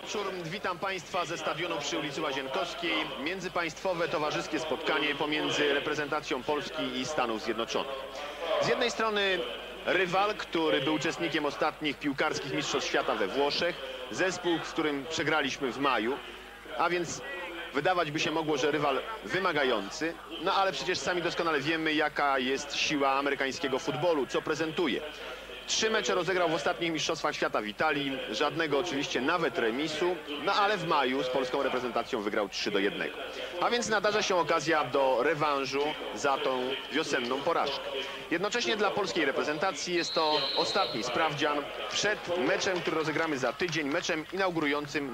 wieczór. Witam Państwa ze stadionu przy ulicy Łazienkowskiej. Międzypaństwowe, towarzyskie spotkanie pomiędzy reprezentacją Polski i Stanów Zjednoczonych. Z jednej strony rywal, który był uczestnikiem ostatnich piłkarskich mistrzostw świata we Włoszech. Zespół, z którym przegraliśmy w maju. A więc wydawać by się mogło, że rywal wymagający. No ale przecież sami doskonale wiemy, jaka jest siła amerykańskiego futbolu, co prezentuje. 3 mecze rozegrał w ostatnich mistrzostwach świata w Italii, żadnego oczywiście nawet remisu, no ale w maju z polską reprezentacją wygrał 3-1. A więc nadarza się okazja do rewanżu za tą wiosenną porażkę. Jednocześnie dla polskiej reprezentacji jest to ostatni sprawdzian przed meczem, który rozegramy za tydzień, meczem inaugurującym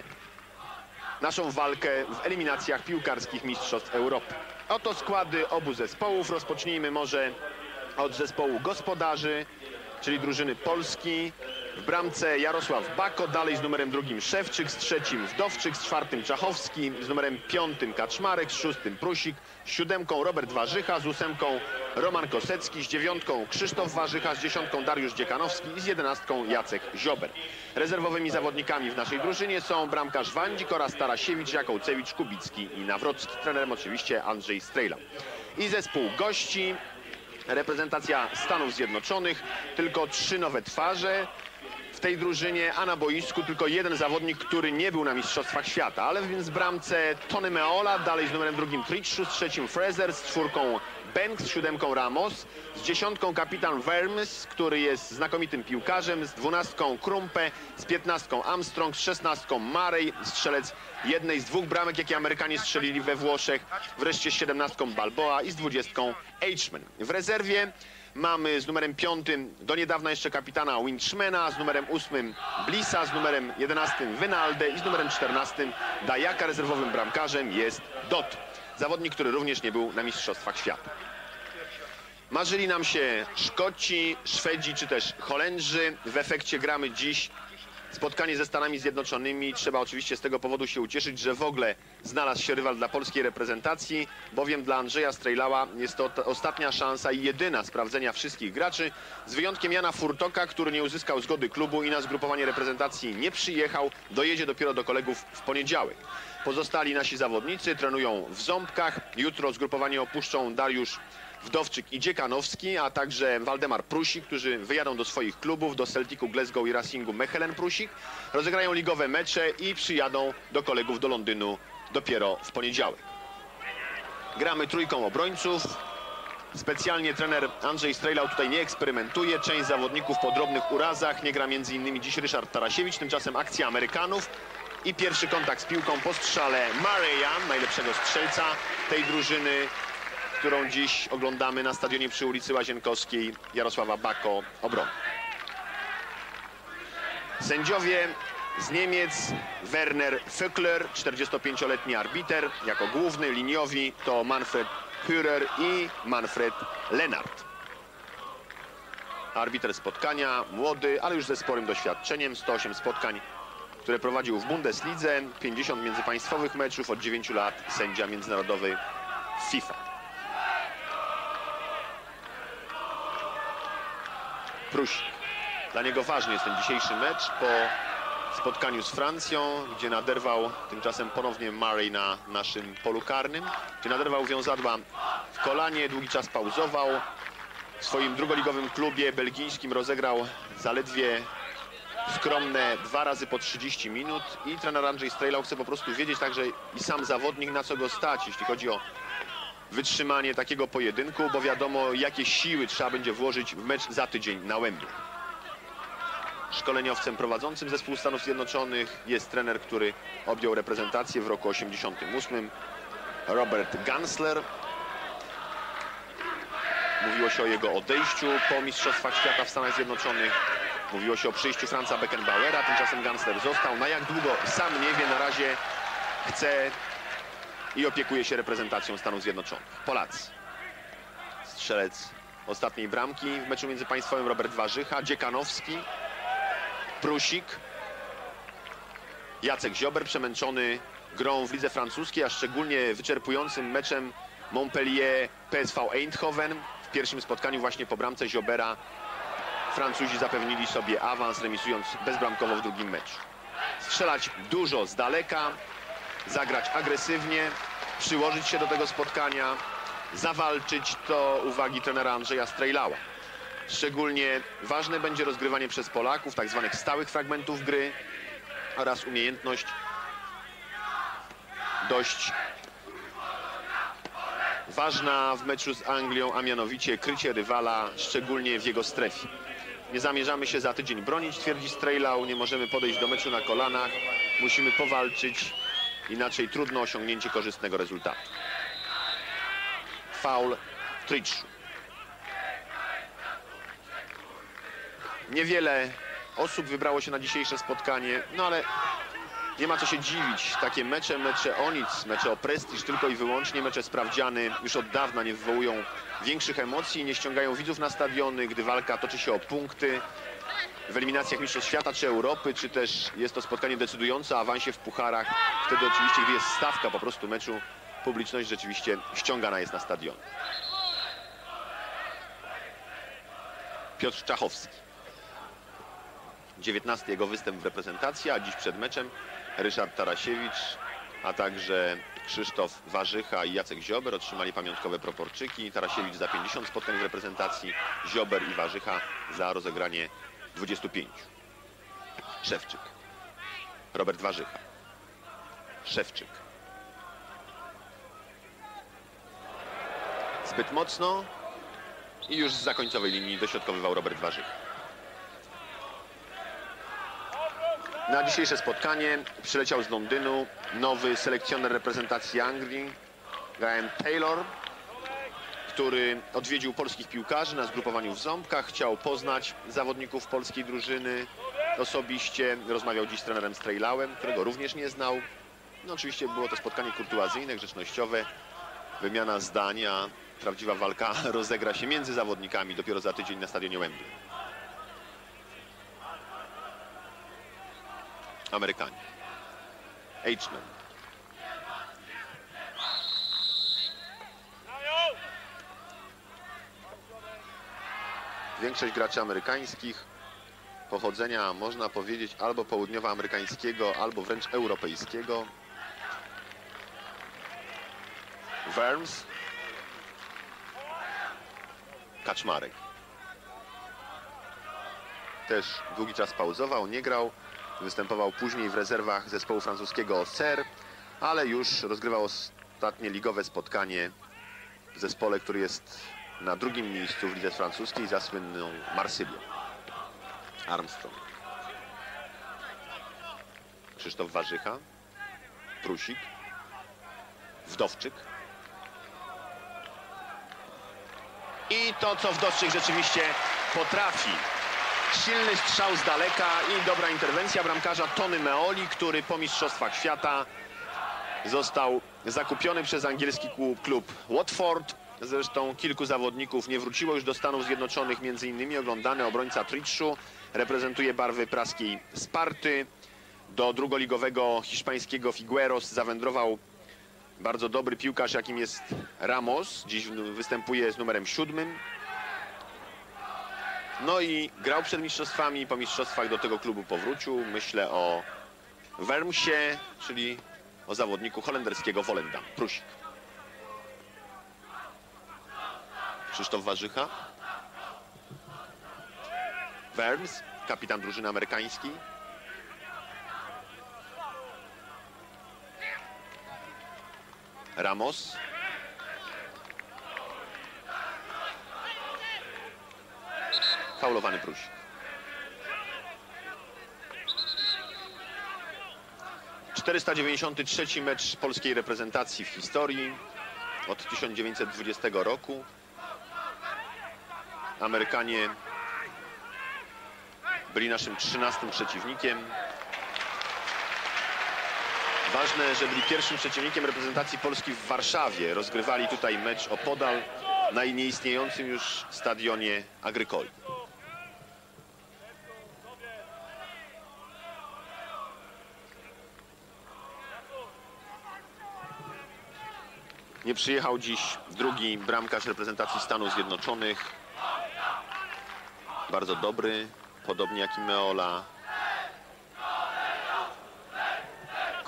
naszą walkę w eliminacjach piłkarskich mistrzostw Europy. Oto składy obu zespołów. Rozpocznijmy może od zespołu gospodarzy, czyli drużyny Polski. W bramce Jarosław Bako, dalej z numerem 2 Szewczyk, z 3 Wdowczyk, z 4 Czachowski, z numerem 5 Kaczmarek, z 6 Prusik, z 7 Robert Warzycha, z 8 Roman Kosecki, z 9 Krzysztof Warzycha, z 10 Dariusz Dziekanowski i z 11 Jacek Ziober. Rezerwowymi zawodnikami w naszej drużynie są bramkarz Wandzik oraz Tarasiewicz, Jakołcewicz, Kubicki i Nawrocki. Trenerem oczywiście Andrzej Strejla. I zespół gości. Reprezentacja Stanów Zjednoczonych, tylko 3 nowe twarze w tej drużynie, a na boisku tylko 1 zawodnik, który nie był na mistrzostwach świata. Ale więc w bramce Tony Meola, dalej z numerem 2 Triczu, z 3 Fraser, z 4 Banks, z 7 Ramos, z 10 kapitan Vermes, który jest znakomitym piłkarzem, z 12 Krumpe, z 15 Armstrong, z 16 Murray, strzelec jednej z 2 bramek, jakie Amerykanie strzelili we Włoszech, wreszcie z 17 Balboa i z 20 H-Man. W rezerwie mamy z numerem 5 do niedawna jeszcze kapitana Winchmana, z numerem 8 Blissa, z numerem 11 Wynaldę i z numerem 14 Dajaka. Rezerwowym bramkarzem jest Dot, zawodnik, który również nie był na mistrzostwach świata. Marzyli nam się Szkoci, Szwedzi czy też Holendrzy. W efekcie gramy dziś spotkanie ze Stanami Zjednoczonymi. Trzeba oczywiście z tego powodu się ucieszyć, że w ogóle znalazł się rywal dla polskiej reprezentacji, bowiem dla Andrzeja Strejlała jest to ostatnia szansa i jedyna sprawdzenia wszystkich graczy, z wyjątkiem Jana Furtoka, który nie uzyskał zgody klubu i na zgrupowanie reprezentacji nie przyjechał. Dojedzie dopiero do kolegów w poniedziałek. Pozostali nasi zawodnicy trenują w Ząbkach. Jutro zgrupowanie opuszczą Dariusz Wdowczyk i Dziekanowski, a także Waldemar Prusik, którzy wyjadą do swoich klubów, do Celticu Glasgow i Racingu Mechelen Prusik. Rozegrają ligowe mecze i przyjadą do kolegów do Londynu dopiero w poniedziałek. Gramy trójką obrońców. Specjalnie trener Andrzej Strejlał tutaj nie eksperymentuje. Część zawodników po drobnych urazach. Nie gra m.in. dziś Ryszard Tarasiewicz. Tymczasem akcja Amerykanów. I pierwszy kontakt z piłką po strzale Murraya, najlepszego strzelca tej drużyny, którą dziś oglądamy na stadionie przy ulicy Łazienkowskiej, Jarosława Bako, obrony. Sędziowie z Niemiec: Werner Vöckler, 45-letni arbiter, jako główny. Liniowi to Manfred Führer i Manfred Lennart. Arbiter spotkania, młody, ale już ze sporym doświadczeniem, 108 spotkań, które prowadził w Bundeslidze, 50 międzypaństwowych meczów, od 9 lat sędzia międzynarodowy FIFA. Prusik. Dla niego ważny jest ten dzisiejszy mecz po spotkaniu z Francją, gdzie naderwał tymczasem ponownie Murray na naszym polu karnym, gdzie naderwał wiązadła w kolanie, długi czas pauzował. W swoim drugoligowym klubie belgijskim rozegrał zaledwie skromne 2 razy po 30 minut i trener Andrzej Strejlał chce po prostu wiedzieć także i sam zawodnik, na co go stać, jeśli chodzi o wytrzymanie takiego pojedynku, bo wiadomo, jakie siły trzeba będzie włożyć w mecz za tydzień na Wembley. Szkoleniowcem prowadzącym zespół Stanów Zjednoczonych jest trener, który objął reprezentację w roku 1988, Robert Gansler. Mówiło się o jego odejściu po mistrzostwach świata w Stanach Zjednoczonych. Mówiło się o przyjściu Franza Beckenbauera, tymczasem Gansler został. Na jak długo sam nie wie, na razie chce i opiekuje się reprezentacją Stanów Zjednoczonych. Polacy. Strzelec ostatniej bramki w meczu międzypaństwowym Robert Warzycha, Dziekanowski, Prusik, Jacek Ziober, przemęczony grą w lidze francuskiej, a szczególnie wyczerpującym meczem Montpellier-PSV Eindhoven. W pierwszym spotkaniu właśnie po bramce Ziobera Francuzi zapewnili sobie awans, remisując bezbramkowo w drugim meczu. strzelać dużo z daleka, zagrać agresywnie, przyłożyć się do tego spotkania, zawalczyć, to uwagi trenera Andrzeja Strejlała. Szczególnie ważne będzie rozgrywanie przez Polaków tak zwanych stałych fragmentów gry oraz umiejętność dość ważna w meczu z Anglią, a mianowicie krycie rywala, szczególnie w jego strefie. Nie zamierzamy się za tydzień bronić, twierdzi Strejlau, nie możemy podejść do meczu na kolanach, musimy powalczyć, inaczej trudno osiągnięcie korzystnego rezultatu. Faul w Triczu. Niewiele osób wybrało się na dzisiejsze spotkanie, no ale nie ma co się dziwić. Takie mecze o nic, mecze o prestiż tylko i wyłącznie, mecze sprawdziany już od dawna nie wywołują większych emocji, nie ściągają widzów na stadiony, gdy walka toczy się o punkty w eliminacjach Mistrzostw Świata czy Europy, czy też jest to spotkanie decydujące o awansie w pucharach. Wtedy oczywiście, gdy jest stawka po prostu meczu, publiczność rzeczywiście ściągana jest na stadion. Piotr Czachowski. 19. jego występ w reprezentacji, a dziś przed meczem Ryszard Tarasiewicz, a także Krzysztof Warzycha i Jacek Ziober otrzymali pamiątkowe proporczyki. Tarasiewicz za 50 spotkań w reprezentacji, Ziober i Warzycha za rozegranie 25. Szewczyk. Robert Warzycha. Szewczyk. Zbyt mocno i już z zakońcowej linii dośrodkowywał Robert Warzycha. Na dzisiejsze spotkanie przyleciał z Londynu nowy selekcjoner reprezentacji Anglii, Graham Taylor, który odwiedził polskich piłkarzy na zgrupowaniu w Ząbkach, chciał poznać zawodników polskiej drużyny osobiście, rozmawiał dziś z trenerem Strejlałem, którego również nie znał. No oczywiście było to spotkanie kurtuazyjne, grzecznościowe, wymiana zdań, a prawdziwa walka rozegra się między zawodnikami dopiero za tydzień na stadionie Wembley. Amerykanie. H-Man. Większość graczy amerykańskich pochodzenia, można powiedzieć, albo południowoamerykańskiego, albo wręcz europejskiego. Worms. Kaczmarek. Też długi czas pauzował, nie grał. Występował później w rezerwach zespołu francuskiego Auxerre, ale już rozgrywał ostatnie ligowe spotkanie w zespole, który jest na drugim miejscu w lidze francuskiej za słynną Marsylią. Armstrong. Krzysztof Warzycha. Prusik. Wdowczyk. I to, co Wdowczyk rzeczywiście potrafi. Silny strzał z daleka i dobra interwencja bramkarza Tony Meoli, który po mistrzostwach świata został zakupiony przez angielski klub Watford. Zresztą kilku zawodników nie wróciło już do Stanów Zjednoczonych, między innymi oglądany obrońca Triczu, reprezentuje barwy praskiej Sparty. Do drugoligowego hiszpańskiego Figueros zawędrował bardzo dobry piłkarz, jakim jest Ramos. Dziś występuje z numerem 7. No i grał przed mistrzostwami, po mistrzostwach do tego klubu powrócił. Myślę o Wormsie, czyli o zawodniku holenderskiego Volendam. Prusik. Krzysztof Warzycha. Worms, kapitan drużyny amerykańskiej. Ramos. Faulowany Prusik. ...493 mecz polskiej reprezentacji w historii od 1920 roku. Amerykanie byli naszym 13. przeciwnikiem. Ważne, że byli pierwszym przeciwnikiem reprezentacji Polski w Warszawie. Rozgrywali tutaj mecz opodal na nieistniejącym już stadionie Agricole. Nie przyjechał dziś drugi bramkarz reprezentacji Stanów Zjednoczonych. Bardzo dobry, podobnie jak i Meola.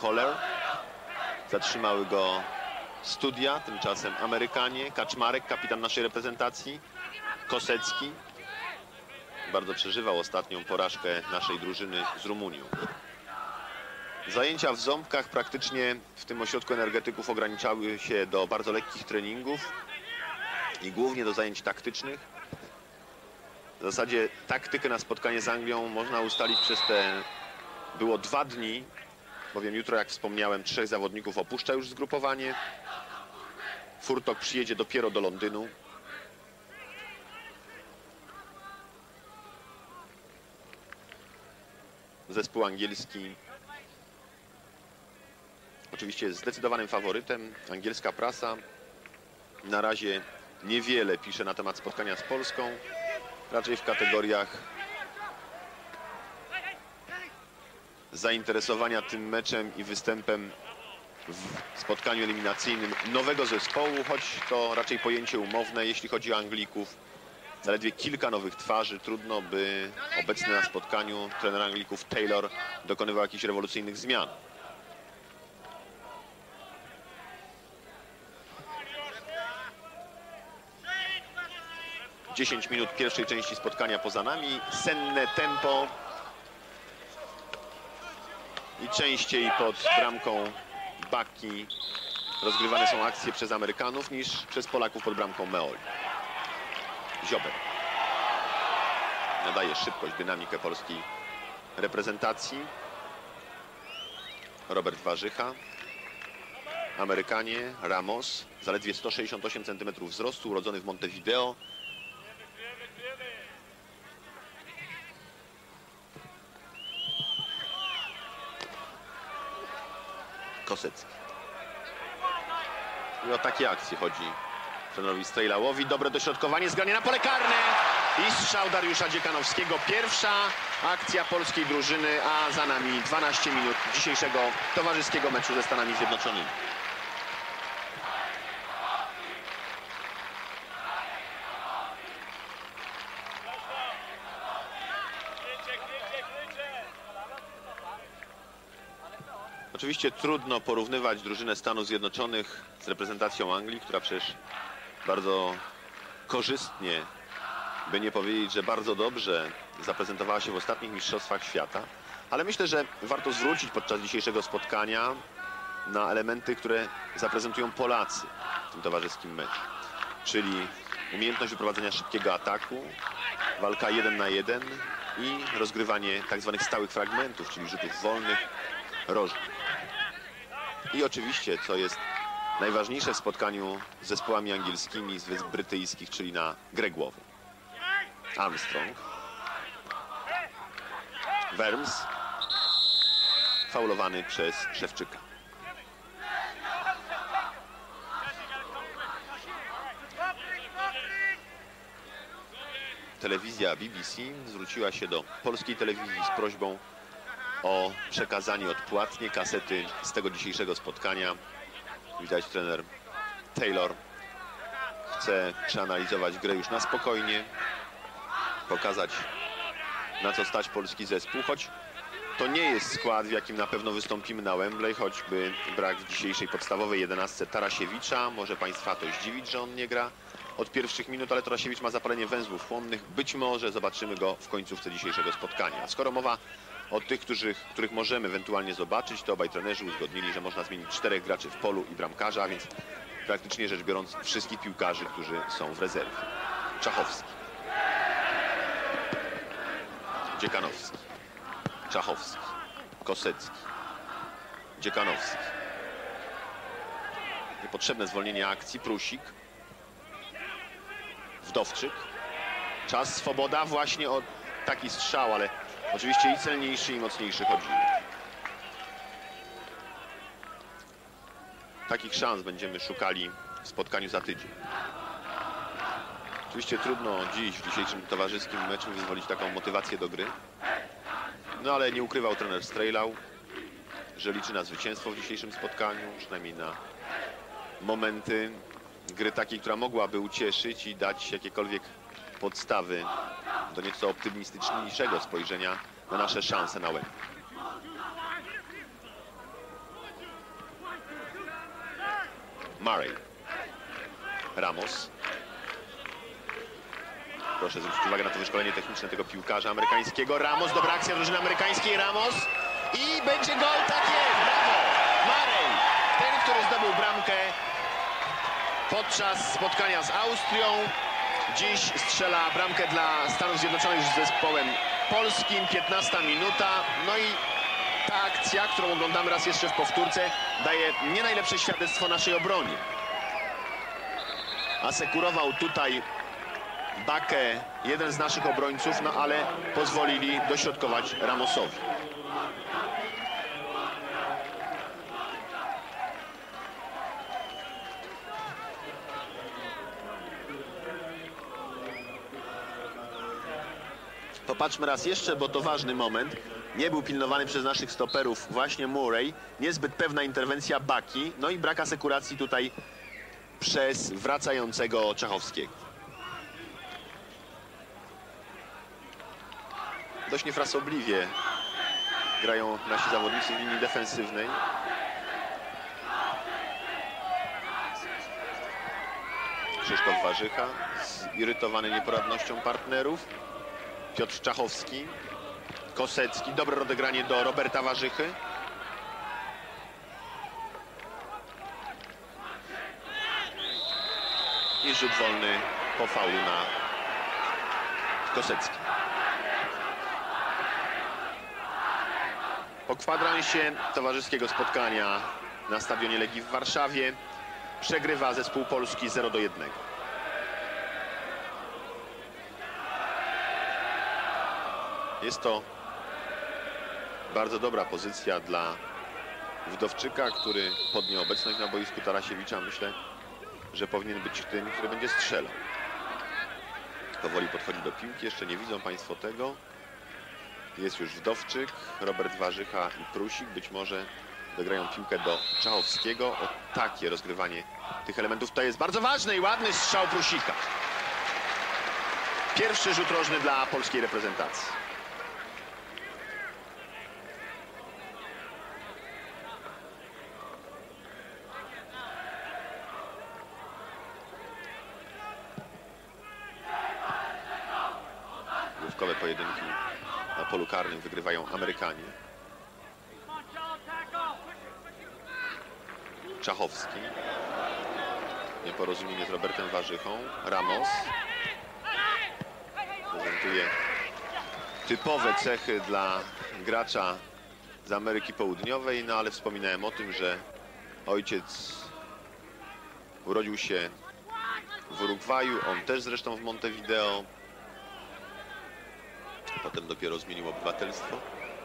Koller. Zatrzymały go Studia, tymczasem Amerykanie. Kaczmarek, kapitan naszej reprezentacji. Kosecki. Bardzo przeżywał ostatnią porażkę naszej drużyny z Rumunią. Zajęcia w Ząbkach praktycznie w tym ośrodku energetyków ograniczały się do bardzo lekkich treningów i głównie do zajęć taktycznych. W zasadzie taktykę na spotkanie z Anglią można ustalić przez te... Było 2 dni, bowiem jutro, jak wspomniałem, 3 zawodników opuszcza już zgrupowanie. Furtok przyjedzie dopiero do Londynu. Zespół angielski oczywiście jest zdecydowanym faworytem. Angielska prasa na razie niewiele pisze na temat spotkania z Polską. Raczej w kategoriach zainteresowania tym meczem i występem w spotkaniu eliminacyjnym nowego zespołu, choć to raczej pojęcie umowne, jeśli chodzi o Anglików. Zaledwie kilka nowych twarzy. Trudno, by obecny na spotkaniu trener Anglików Taylor dokonywał jakichś rewolucyjnych zmian. Dziesięć minut pierwszej części spotkania poza nami. Senne tempo. I częściej pod bramką Baki rozgrywane są akcje przez Amerykanów niż przez Polaków pod bramką Meoli. Ziober nadaje szybkość, dynamikę polskiej reprezentacji. Robert Warzycha. Amerykanie. Ramos, zaledwie 168 cm wzrostu, urodzony w Montevideo. Kosecki. I o takie akcje chodzi trenerowi Strejlałowi. Dobre dośrodkowanie, zgranie na pole karne i strzał Dariusza Dziekanowskiego. Pierwsza akcja polskiej drużyny, a za nami 12 minut dzisiejszego towarzyskiego meczu ze Stanami Zjednoczonymi. Oczywiście trudno porównywać drużynę Stanów Zjednoczonych z reprezentacją Anglii, która przecież bardzo korzystnie, by nie powiedzieć, że bardzo dobrze zaprezentowała się w ostatnich mistrzostwach świata. Ale myślę, że warto zwrócić podczas dzisiejszego spotkania na elementy, które zaprezentują Polacy w tym towarzyskim meczu. Czyli umiejętność wyprowadzenia szybkiego ataku, walka 1 na 1 i rozgrywanie tak zwanych stałych fragmentów, czyli rzutów wolnych, rożnych. I oczywiście, co jest najważniejsze w spotkaniu z zespołami angielskimi z Wysp Brytyjskich, czyli na grę głową. Armstrong. Werms. Faulowany przez Szewczyka. Telewizja BBC zwróciła się do polskiej telewizji z prośbą o przekazanie odpłatnie kasety z tego dzisiejszego spotkania. Widać, trener Taylor chce przeanalizować grę już na spokojnie, pokazać, na co stać polski zespół, choć to nie jest skład, w jakim na pewno wystąpimy na Wembley, choćby brak w dzisiejszej podstawowej 11 Tarasiewicza. Może Państwa to zdziwić, że on nie gra od pierwszych minut, ale Tarasiewicz ma zapalenie węzłów chłonnych. Być może zobaczymy go w końcówce dzisiejszego spotkania. A skoro mowa o tych, których możemy ewentualnie zobaczyć, to obaj trenerzy uzgodnili, że można zmienić 4 graczy w polu i bramkarza, a więc praktycznie rzecz biorąc wszystkich piłkarzy, którzy są w rezerwie. Czachowski. Dziekanowski. Czachowski. Kosecki. Dziekanowski. Niepotrzebne zwolnienie akcji. Prusik. Wdowczyk. Czas, swoboda. Właśnie o taki strzał, ale oczywiście i celniejszy, i mocniejszy chodziło. Takich szans będziemy szukali w spotkaniu za tydzień. Oczywiście trudno dziś w dzisiejszym towarzyskim meczu wyzwolić taką motywację do gry. No ale nie ukrywał trener Strejlau, że liczy na zwycięstwo w dzisiejszym spotkaniu, przynajmniej na momenty gry takiej, która mogłaby ucieszyć i dać jakiekolwiek podstawy do nieco optymistyczniejszego spojrzenia na nasze szanse na Wembley. Murray. Ramos. Proszę zwrócić uwagę na to wyszkolenie techniczne tego piłkarza amerykańskiego. Ramos, dobra akcja drużyny amerykańskiej. Ramos i będzie gol, tak jest, brawo! Murray, ten, który zdobył bramkę podczas spotkania z Austrią, dziś strzela bramkę dla Stanów Zjednoczonych z zespołem polskim, 15 minuta. No i ta akcja, którą oglądamy raz jeszcze w powtórce, daje nie najlepsze świadectwo naszej obronie. Asekurował tutaj Bakę jeden z naszych obrońców, no ale pozwolili dośrodkować Ramosowi. Popatrzmy raz jeszcze, bo to ważny moment. Nie był pilnowany przez naszych stoperów właśnie Murray. Niezbyt pewna interwencja Baki. No i brak asekuracji tutaj przez wracającego Czachowskiego. Dość niefrasobliwie grają nasi zawodnicy w linii defensywnej. Krzysztof Warzycha, zirytowany nieporadnością partnerów. Piotr Czachowski, Kosecki, dobre rozegranie do Roberta Warzychy. I rzut wolny po faulu na Kosecki. Po kwadransie towarzyskiego spotkania na stadionie Legii w Warszawie przegrywa zespół Polski 0-1. Jest to bardzo dobra pozycja dla Wdowczyka, który pod nieobecność na boisku Tarasiewicza, myślę, że powinien być tym, który będzie strzelał. Powoli podchodzi do piłki, jeszcze nie widzą Państwo tego. Jest już Wdowczyk, Robert Warzycha i Prusik. Być może dograją piłkę do Czachowskiego. O takie rozgrywanie tych elementów to jest bardzo ważne i ładny strzał Prusika. Pierwszy rzut rożny dla polskiej reprezentacji. Główkowe pojedynki na polu karnym wygrywają Amerykanie. Czachowski. Nieporozumienie z Robertem Warzychą. Ramos. Prezentuje typowe cechy dla gracza z Ameryki Południowej, no ale wspominałem o tym, że ojciec urodził się w Urugwaju, on też zresztą w Montevideo. Potem dopiero zmienił obywatelstwo.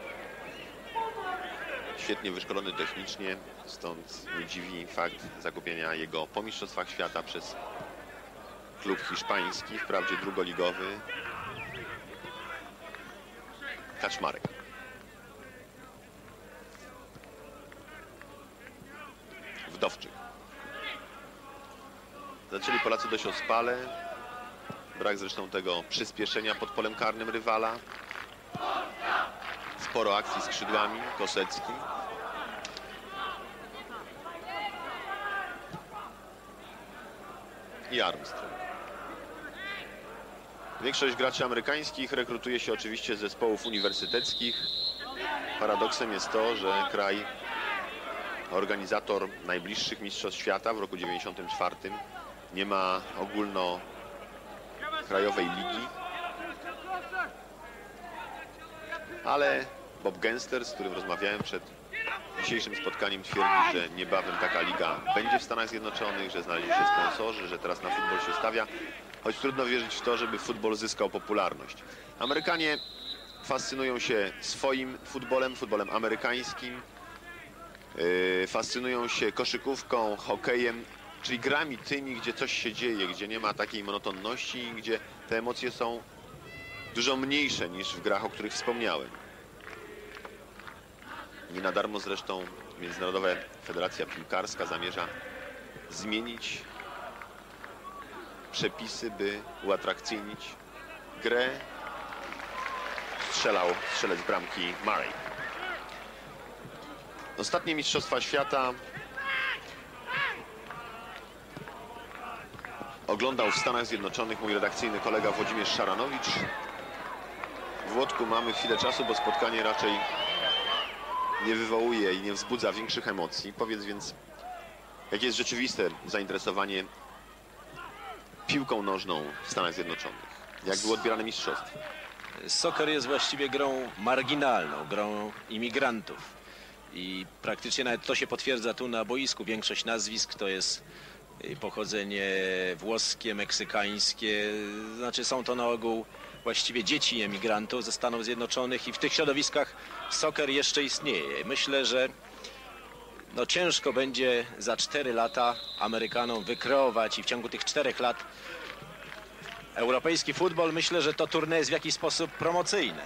Świetnie wyszkolony technicznie, stąd nie dziwi fakt zakupienia jego po mistrzostwach świata przez klub hiszpański, wprawdzie drugoligowy. Kaczmarek. Wdowczyk. Zaczęli Polacy dość ospale. Brak zresztą tego przyspieszenia pod polem karnym rywala. Sporo akcji skrzydłami. Kosecki. I Armstrong. Większość graczy amerykańskich rekrutuje się oczywiście z zespołów uniwersyteckich. Paradoksem jest to, że kraj organizator najbliższych mistrzostw świata w roku 1994 nie ma ogólnokrajowej ligi. Ale Bob Genster, z którym rozmawiałem przed dzisiejszym spotkaniem, twierdzi, że niebawem taka liga będzie w Stanach Zjednoczonych, że znaleźli się sponsorzy, że teraz na futbol się stawia. Choć trudno wierzyć w to, żeby futbol zyskał popularność. Amerykanie fascynują się swoim futbolem, futbolem amerykańskim. Fascynują się koszykówką, hokejem, czyli grami tymi, gdzie coś się dzieje, gdzie nie ma takiej monotonności, gdzie te emocje są dużo mniejsze niż w grach, o których wspomniałem. Nie na darmo zresztą Międzynarodowa Federacja Piłkarska zamierza zmienić przepisy, by uatrakcyjnić grę. Strzelał strzelec bramki Murray. Ostatnie mistrzostwa świata oglądał w Stanach Zjednoczonych mój redakcyjny kolega Włodzimierz Szaranowicz. W Łódku mamy chwilę czasu, bo spotkanie raczej nie wywołuje i nie wzbudza większych emocji. Powiedz więc, jakie jest rzeczywiste zainteresowanie piłką nożną w Stanach Zjednoczonych? Jak było odbierane mistrzostwo? Soccer jest właściwie grą marginalną, grą imigrantów. I praktycznie nawet to się potwierdza tu na boisku. Większość nazwisk to jest pochodzenie włoskie, meksykańskie. Znaczy są to na ogół właściwie dzieci emigrantów ze Stanów Zjednoczonych i w tych środowiskach soccer jeszcze istnieje. Myślę, że no ciężko będzie za 4 lata Amerykanom wykreować i w ciągu tych 4 lat europejski futbol. Myślę, że to tournée jest w jakiś sposób promocyjne.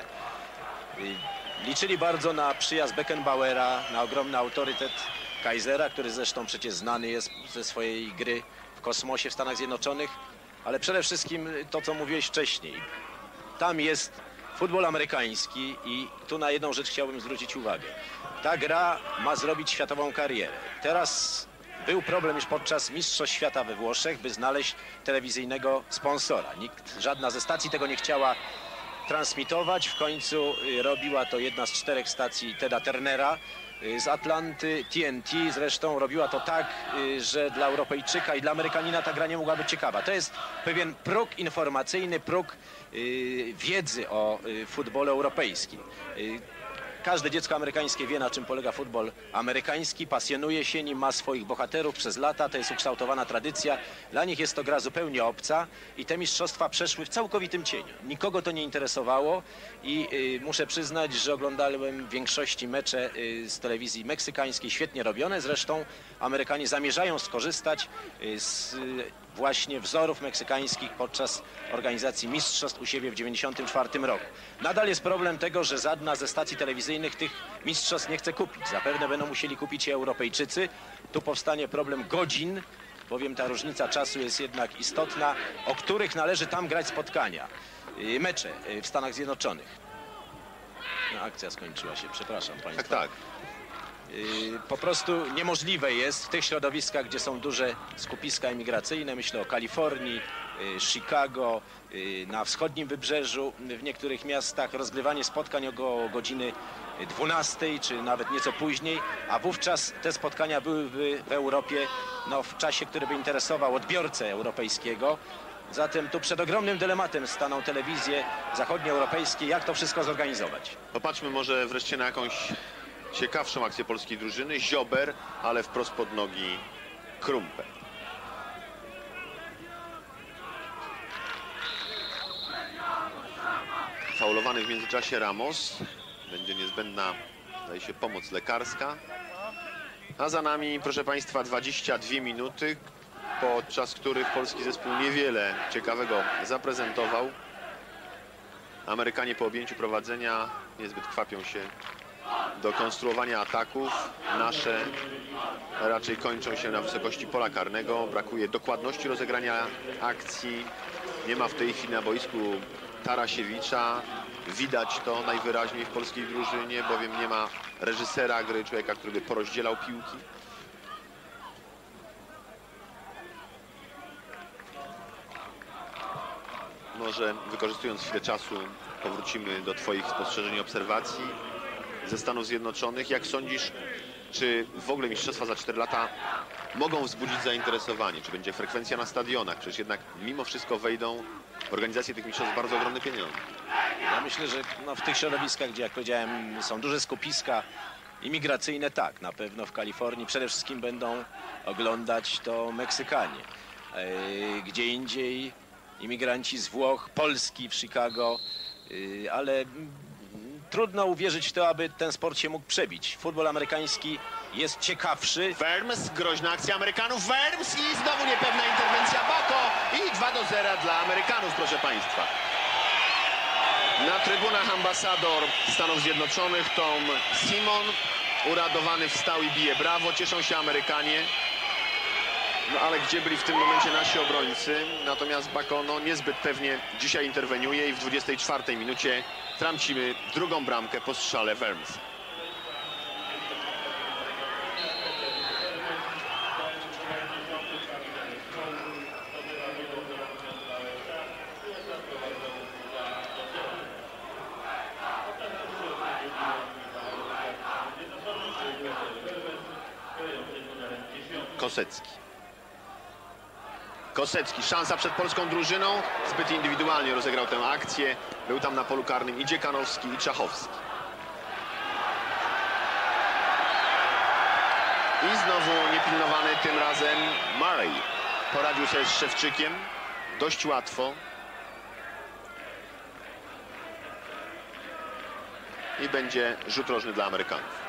Liczyli bardzo na przyjazd Beckenbauera, na ogromny autorytet Kaisera, który zresztą przecież znany jest ze swojej gry w kosmosie w Stanach Zjednoczonych, ale przede wszystkim to, co mówiłeś wcześniej. Tam jest futbol amerykański i tu na jedną rzecz chciałbym zwrócić uwagę. Ta gra ma zrobić światową karierę. Teraz był problem już podczas Mistrzostw Świata we Włoszech, by znaleźć telewizyjnego sponsora. Żadna ze stacji tego nie chciała transmitować. W końcu robiła to jedna z 4 stacji Teda Turnera z Atlanty, TNT. Zresztą robiła to tak, że dla Europejczyka i dla Amerykanina ta gra nie mogła być ciekawa. To jest pewien próg informacyjny, próg wiedzy o futbolu europejskim. Każde dziecko amerykańskie wie, na czym polega futbol amerykański, pasjonuje się nim, ma swoich bohaterów przez lata, to jest ukształtowana tradycja. Dla nich jest to gra zupełnie obca i te mistrzostwa przeszły w całkowitym cieniu. Nikogo to nie interesowało i muszę przyznać, że oglądałem w większości mecze z telewizji meksykańskiej, świetnie robione. Zresztą Amerykanie zamierzają skorzystać z właśnie wzorów meksykańskich podczas organizacji mistrzostw u siebie w 1994 roku. Nadal jest problem tego, że żadna ze stacji telewizyjnych tych mistrzostw nie chce kupić. Zapewne będą musieli kupić je Europejczycy. Tu powstanie problem godzin, bowiem ta różnica czasu jest jednak istotna, o których należy tam grać spotkania, mecze w Stanach Zjednoczonych. No, akcja skończyła się, przepraszam Państwa. Tak, tak. Po prostu niemożliwe jest w tych środowiskach, gdzie są duże skupiska emigracyjne, myślę o Kalifornii, Chicago, na wschodnim wybrzeżu, w niektórych miastach rozgrywanie spotkań o godziny 12 czy nawet nieco później, a wówczas te spotkania byłyby w Europie no, w czasie, który by interesował odbiorcę europejskiego. Zatem tu przed ogromnym dylematem staną telewizje zachodnioeuropejskie, jak to wszystko zorganizować. Popatrzmy może wreszcie na jakąś ciekawszą akcję polskiej drużyny. Ziober, ale wprost pod nogi Krumpę. Faulowany w międzyczasie Ramos. Będzie niezbędna, zdaje się, pomoc lekarska. A za nami, proszę Państwa, 22 minuty, podczas których polski zespół niewiele ciekawego zaprezentował. Amerykanie po objęciu prowadzenia niezbyt kwapią się do konstruowania ataków. Nasze raczej kończą się na wysokości pola karnego. Brakuje dokładności rozegrania akcji. Nie ma w tej chwili na boisku Tarasiewicza. Widać to najwyraźniej w polskiej drużynie, bowiem nie ma reżysera gry, człowieka, który by porozdzielał piłki. Może wykorzystując chwilę czasu powrócimy do Twoich spostrzeżeń i obserwacji ze Stanów Zjednoczonych. Jak sądzisz, czy w ogóle mistrzostwa za 4 lata mogą wzbudzić zainteresowanie? Czy będzie frekwencja na stadionach? Przecież jednak mimo wszystko wejdą w organizację tych mistrzostw bardzo ogromne pieniądze. Ja myślę, że no, w tych środowiskach, gdzie jak powiedziałem są duże skupiska imigracyjne, tak, na pewno w Kalifornii przede wszystkim będą oglądać to Meksykanie. Gdzie indziej imigranci z Włoch, Polski, w Chicago, ale trudno uwierzyć w to, aby ten sport się mógł przebić. Futbol amerykański jest ciekawszy. Vermes, groźna akcja Amerykanów. Vermes i znowu niepewna interwencja Bako. I 2-0 dla Amerykanów, proszę Państwa. Na trybunach ambasador Stanów Zjednoczonych Tom Simon. Uradowany wstał i bije brawo. Cieszą się Amerykanie. No ale gdzie byli w tym momencie nasi obrońcy? Natomiast Bako no, niezbyt pewnie dzisiaj interweniuje i w 24 minucie trącimy drugą bramkę po strzale Vermes. Kosecki. Kosecki, szansa przed polską drużyną. Zbyt indywidualnie rozegrał tę akcję. Był tam na polu karnym i Dziekanowski, i Czachowski. I znowu niepilnowany tym razem Murray. Poradził sobie z Szewczykiem dość łatwo. I będzie rzut rożny dla Amerykanów.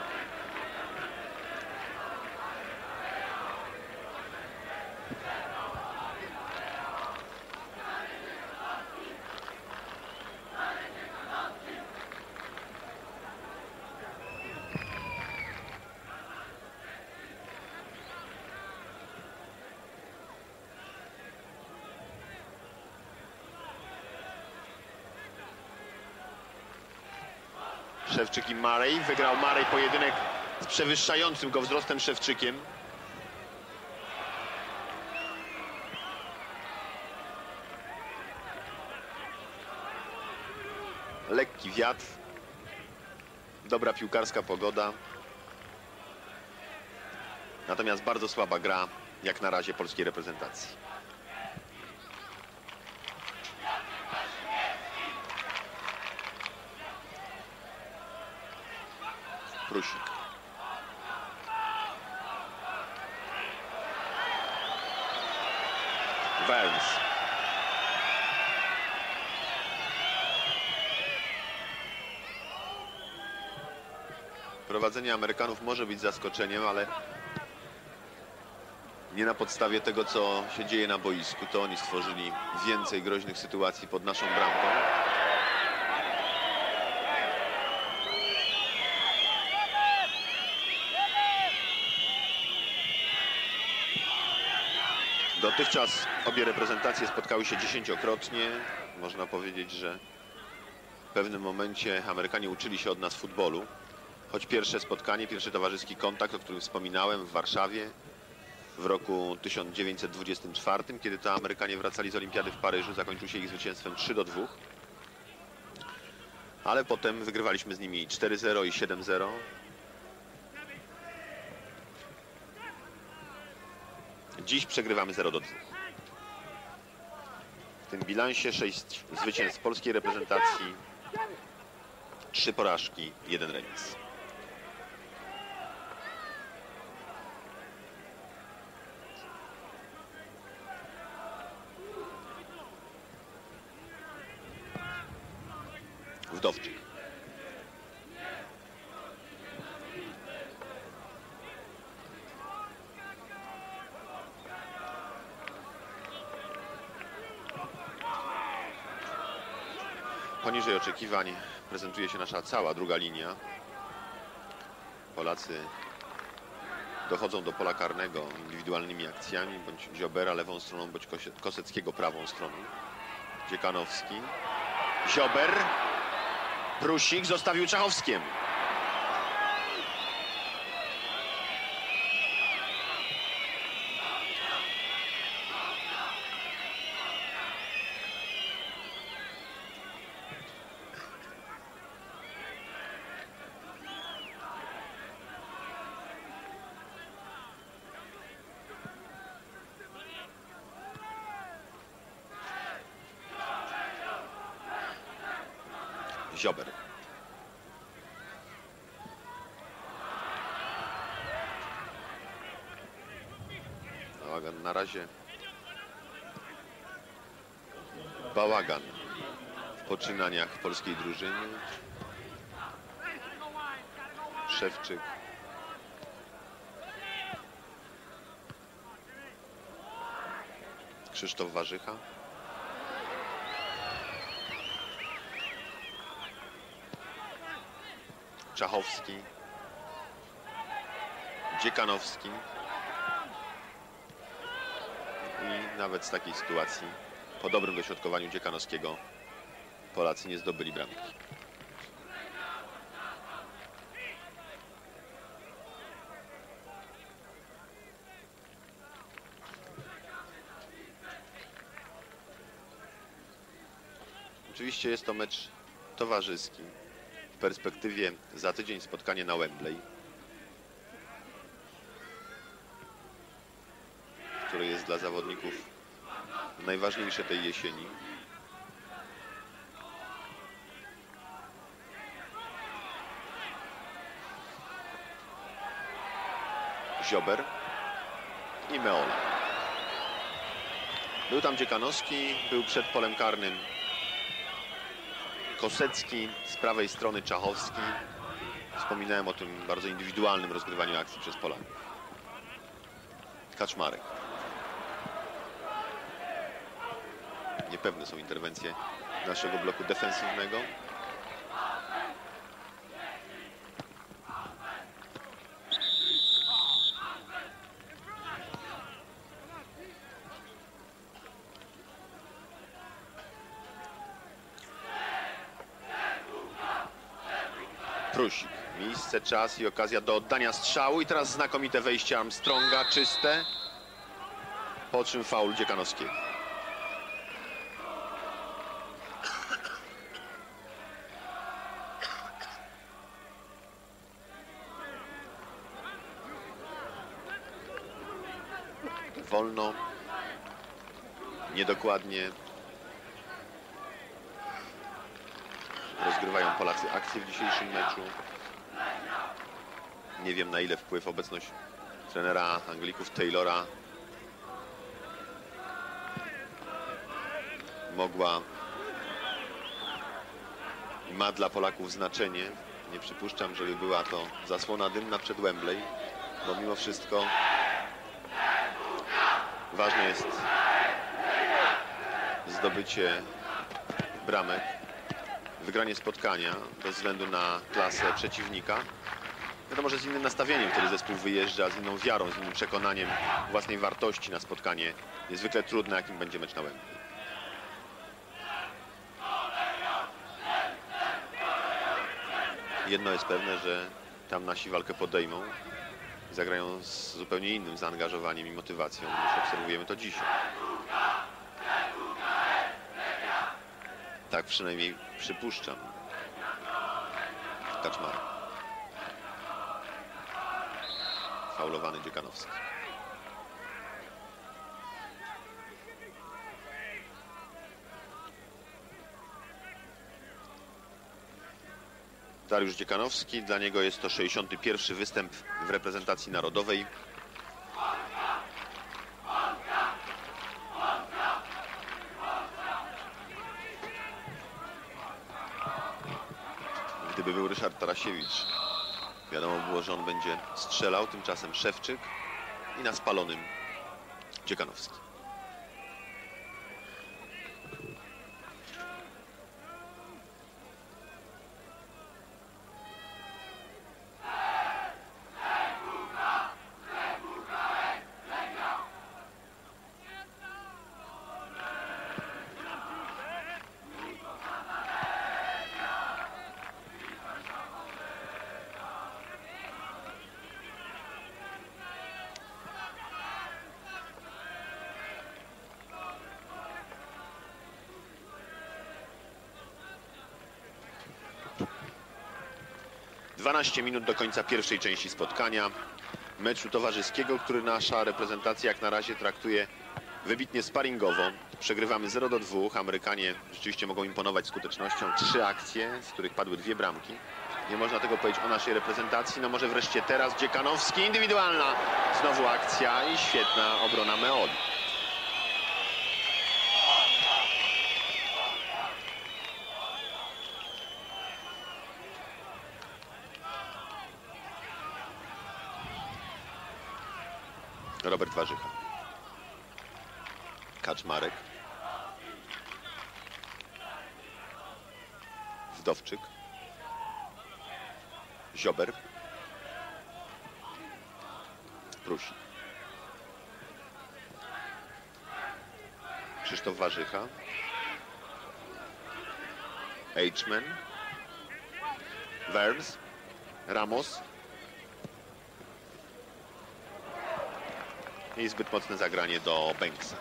Szewczyk i Murray. Wygrał Murray pojedynek z przewyższającym go wzrostem Szewczykiem. Lekki wiatr. Dobra piłkarska pogoda. Natomiast bardzo słaba gra jak na razie polskiej reprezentacji. Prusik. Werns. Prowadzenie Amerykanów może być zaskoczeniem, ale nie na podstawie tego, co się dzieje na boisku. To oni stworzyli więcej groźnych sytuacji pod naszą bramką. Dotychczas obie reprezentacje spotkały się 10-krotnie. Można powiedzieć, że w pewnym momencie Amerykanie uczyli się od nas futbolu. Choć pierwsze spotkanie, pierwszy towarzyski kontakt, o którym wspominałem w Warszawie w roku 1924, kiedy to Amerykanie wracali z Olimpiady w Paryżu, zakończył się ich zwycięstwem 3-2. Ale potem wygrywaliśmy z nimi 4-0 i 7-0. Dziś przegrywamy 0-2. W tym bilansie 6 zwycięstw polskiej reprezentacji, 3 porażki, 1 remis. Wdowczyk. Poniżej oczekiwań prezentuje się nasza cała druga linia. Polacy dochodzą do pola karnego indywidualnymi akcjami, bądź Ziobera lewą stroną, bądź Koseckiego prawą stroną. Dziekanowski. Ziober. Prusik zostawił Czachowskiemu. Ziober. Bałagan na razie. Bałagan w poczynaniach polskiej drużyny. Szewczyk. Krzysztof Warzycha. Czachowski. Dziekanowski. I nawet z takiej sytuacji, po dobrym dośrodkowaniu Dziekanowskiego, Polacy nie zdobyli bramki. Oczywiście jest to mecz towarzyski. W perspektywie za tydzień spotkanie na Wembley. które jest dla zawodników najważniejsze tej jesieni. Ziober i Meola. Był tam Dziekanowski, był przed polem karnym Kosecki, z prawej strony Czachowski. Wspominałem o tym bardzo indywidualnym rozgrywaniu akcji przez Polaków. Kaczmarek. Niepewne są interwencje naszego bloku defensywnego. Prusik. Miejsce, czas i okazja do oddania strzału. I teraz znakomite wejście Armstronga, czyste. Po czym faul Dziekanowskiego. Wolno. Niedokładnie. Rozgrywają Polacy akcję w dzisiejszym meczu. Nie wiem, na ile wpływ obecność trenera Anglików Taylora mogła i ma dla Polaków znaczenie. Nie przypuszczam, żeby była to zasłona dymna przed Wembley, bo mimo wszystko ważne jest zdobycie bramek, wygranie spotkania bez względu na klasę przeciwnika. Wiadomo, że z innym nastawieniem wtedy zespół wyjeżdża, z inną wiarą, z innym przekonaniem własnej wartości na spotkanie niezwykle trudne, jakim będzie mecz na Wembley. Jedno jest pewne, że tam nasi walkę podejmą i zagrają z zupełnie innym zaangażowaniem i motywacją, niż obserwujemy to dzisiaj. Tak przynajmniej przypuszczam. Kaczmarek. Faulowany Dziekanowski. Dariusz Dziekanowski, dla niego jest to 61. występ w reprezentacji narodowej. Gdyby był Ryszard Tarasiewicz, wiadomo było, że on będzie strzelał, tymczasem Szewczyk i na spalonym Dziekanowski. Dwanaście minut do końca pierwszej części spotkania. Meczu towarzyskiego, który nasza reprezentacja jak na razie traktuje wybitnie sparingowo. Przegrywamy 0-2. Amerykanie rzeczywiście mogą imponować skutecznością. 3 akcje, z których padły 2 bramki. Nie można tego powiedzieć o naszej reprezentacji. No może wreszcie teraz Dziekanowski. Indywidualna znowu akcja i świetna obrona Meoli. Robert Warzycha. Kaczmarek. Wdowczyk. Ziober. Prusik. Krzysztof Warzycha. Eichmann. Werns. Ramos. I zbyt mocne zagranie do Banksa.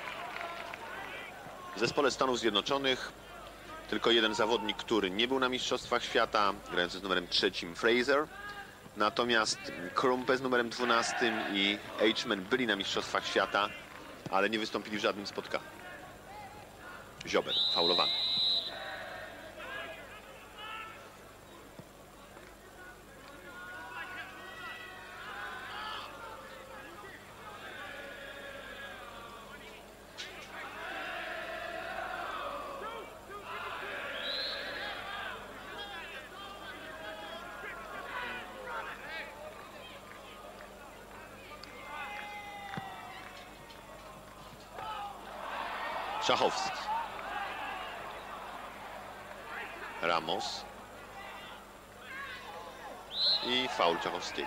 W zespole Stanów Zjednoczonych tylko jeden zawodnik, który nie był na Mistrzostwach Świata, grający z numerem 3, Fraser. Natomiast Krumpe z numerem 12 i Eichmann byli na Mistrzostwach Świata. ale nie wystąpili w żadnym spotkaniu. Ziober, faulowany. Szachowski. Ramos. I faul Czachowskiego.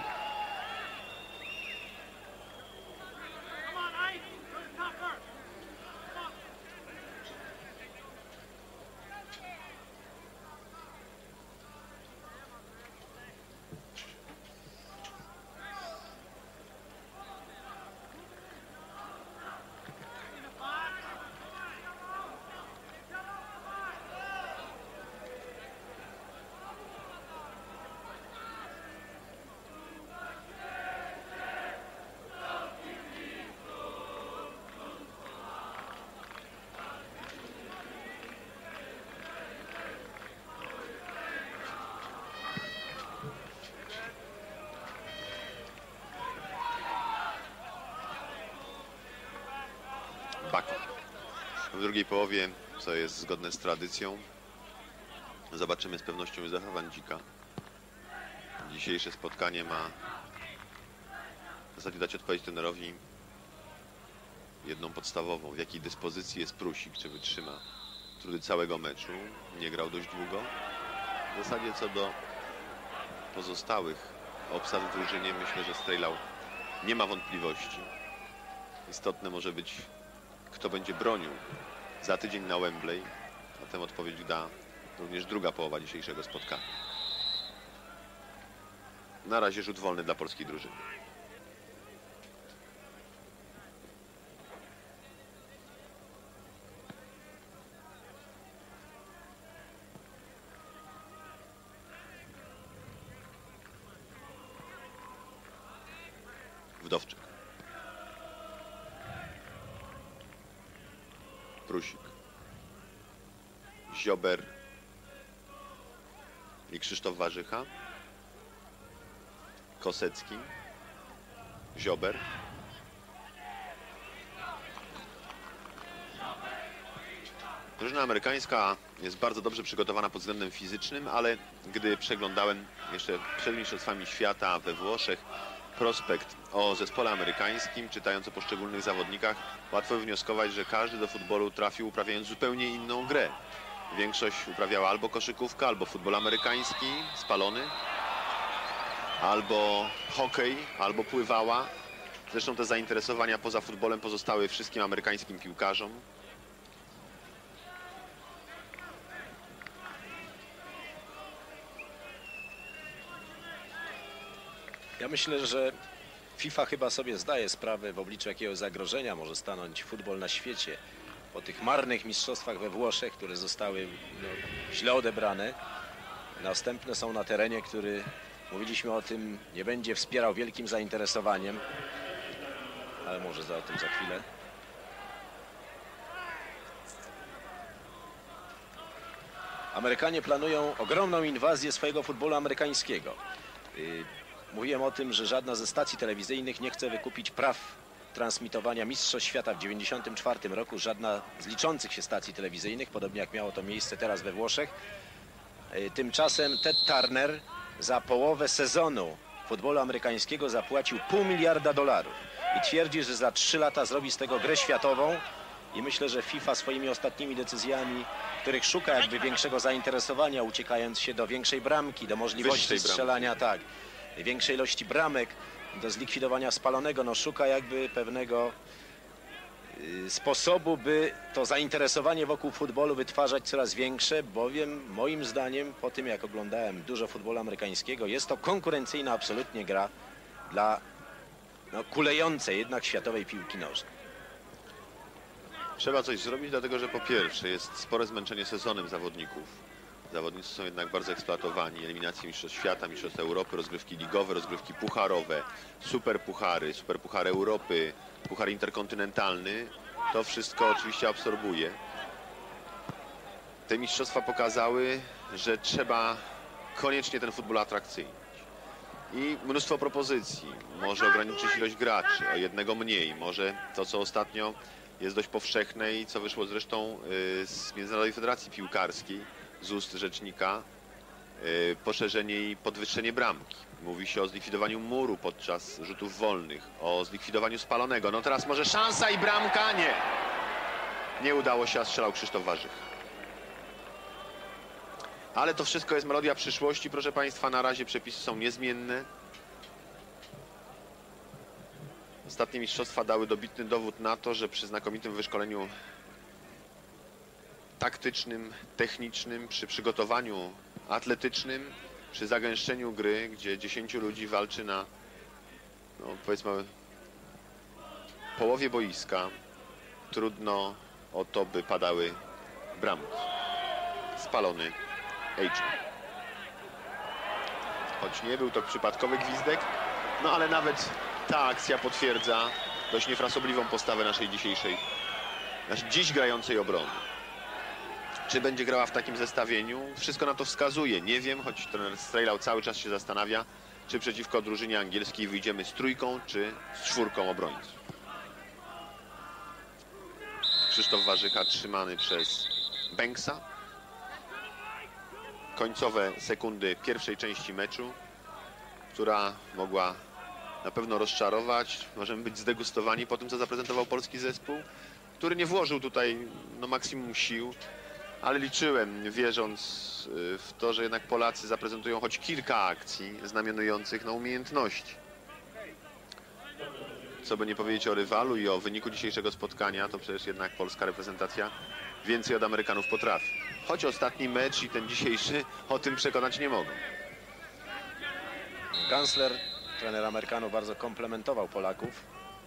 Bako. W drugiej połowie, co jest zgodne z tradycją, zobaczymy z pewnością Józefa Wandzika. Dzisiejsze spotkanie ma w zasadzie dać odpowiedź trenerowi jedną podstawową. W jakiej dyspozycji jest Prusik, czy wytrzyma trudy całego meczu. Nie grał dość długo. W zasadzie co do pozostałych obsad w drużynie, myślę, że Strejlau nie ma wątpliwości. Istotne może być, kto będzie bronił za tydzień na Wembley. A tę odpowiedź da również druga połowa dzisiejszego spotkania. Na razie rzut wolny dla polskiej drużyny. Wdowczyk. Prusik. Ziober i Krzysztof Warzycha. Kosecki. Ziober. Drużyna amerykańska jest bardzo dobrze przygotowana pod względem fizycznym, ale gdy przeglądałem jeszcze przed mistrzostwami świata we Włoszech prospekt o zespole amerykańskim, czytając o poszczególnych zawodnikach, łatwo wywnioskować, że każdy do futbolu trafił uprawiając zupełnie inną grę. Większość uprawiała albo koszykówkę, albo futbol amerykański, spalony, albo hokej, albo pływała. Zresztą te zainteresowania poza futbolem pozostały wszystkim amerykańskim piłkarzom. Ja myślę, że FIFA chyba sobie zdaje sprawę, w obliczu jakiego zagrożenia może stanąć futbol na świecie po tych marnych mistrzostwach we Włoszech, które zostały źle odebrane. Następne są na terenie, który, mówiliśmy o tym, nie będzie wspierał wielkim zainteresowaniem, ale może o tym za chwilę. Amerykanie planują ogromną inwazję swojego futbolu amerykańskiego. Mówiłem o tym, że żadna ze stacji telewizyjnych nie chce wykupić praw transmitowania Mistrzostw Świata w 1994 roku. Żadna z liczących się stacji telewizyjnych, podobnie jak miało to miejsce teraz we Włoszech. Tymczasem Ted Turner za połowę sezonu futbolu amerykańskiego zapłacił $500 miliarda i twierdzi, że za 3 lata zrobi z tego grę światową. I myślę, że FIFA swoimi ostatnimi decyzjami, których szuka jakby większego zainteresowania, uciekając się do większej bramki, do możliwości strzelania, tak, większej ilości bramek, do zlikwidowania spalonego, no szuka jakby pewnego sposobu, by to zainteresowanie wokół futbolu wytwarzać coraz większe, bowiem moim zdaniem, po tym jak oglądałem dużo futbolu amerykańskiego, jest to konkurencyjna absolutnie gra dla kulejącej jednak światowej piłki nożnej. Trzeba coś zrobić, dlatego że po pierwsze jest spore zmęczenie sezonem zawodników. Zawodnicy są jednak bardzo eksploatowani. Eliminacje Mistrzostw Świata, Mistrzostw Europy, rozgrywki ligowe, rozgrywki pucharowe, superpuchary Europy, puchar interkontynentalny. To wszystko oczywiście absorbuje. Te mistrzostwa pokazały, że trzeba koniecznie ten futbol atrakcyjnić. I mnóstwo propozycji. Może ograniczyć ilość graczy, o jednego mniej. Może to, co ostatnio jest dość powszechne i co wyszło zresztą z Międzynarodowej Federacji Piłkarskiej, z ust rzecznika, poszerzenie i podwyższenie bramki. Mówi się o zlikwidowaniu muru podczas rzutów wolnych, o zlikwidowaniu spalonego. No teraz może szansa i bramka? Nie. Nie udało się, a strzelał Krzysztof Warzycha. Ale to wszystko jest melodia przyszłości, proszę Państwa. Na razie przepisy są niezmienne. Ostatnie mistrzostwa dały dobitny dowód na to, że przy znakomitym wyszkoleniu taktycznym, technicznym, przy przygotowaniu atletycznym, przy zagęszczeniu gry, gdzie 10 ludzi walczy na, no, powiedzmy, połowie boiska, trudno o to, by padały bramki. Spalony Agent. Choć nie był to przypadkowy gwizdek, no ale nawet ta akcja potwierdza dość niefrasobliwą postawę naszej dziś grającej obrony. Czy będzie grała w takim zestawieniu? Wszystko na to wskazuje. Nie wiem, choć trener Strejlau cały czas się zastanawia, czy przeciwko drużynie angielskiej wyjdziemy z trójką, czy z czwórką obrońców. Krzysztof Warzycha trzymany przez Banksa. Końcowe sekundy pierwszej części meczu, która mogła na pewno rozczarować. Możemy być zdegustowani po tym, co zaprezentował polski zespół, który nie włożył tutaj maksimum sił, ale liczyłem, wierząc w to, że jednak Polacy zaprezentują choć kilka akcji znamionujących umiejętności. Co by nie powiedzieć o rywalu i o wyniku dzisiejszego spotkania, to przecież jednak polska reprezentacja więcej od Amerykanów potrafi. Choć ostatni mecz i ten dzisiejszy o tym przekonać nie mogą. Gansler, trener Amerykanów, bardzo komplementował Polaków.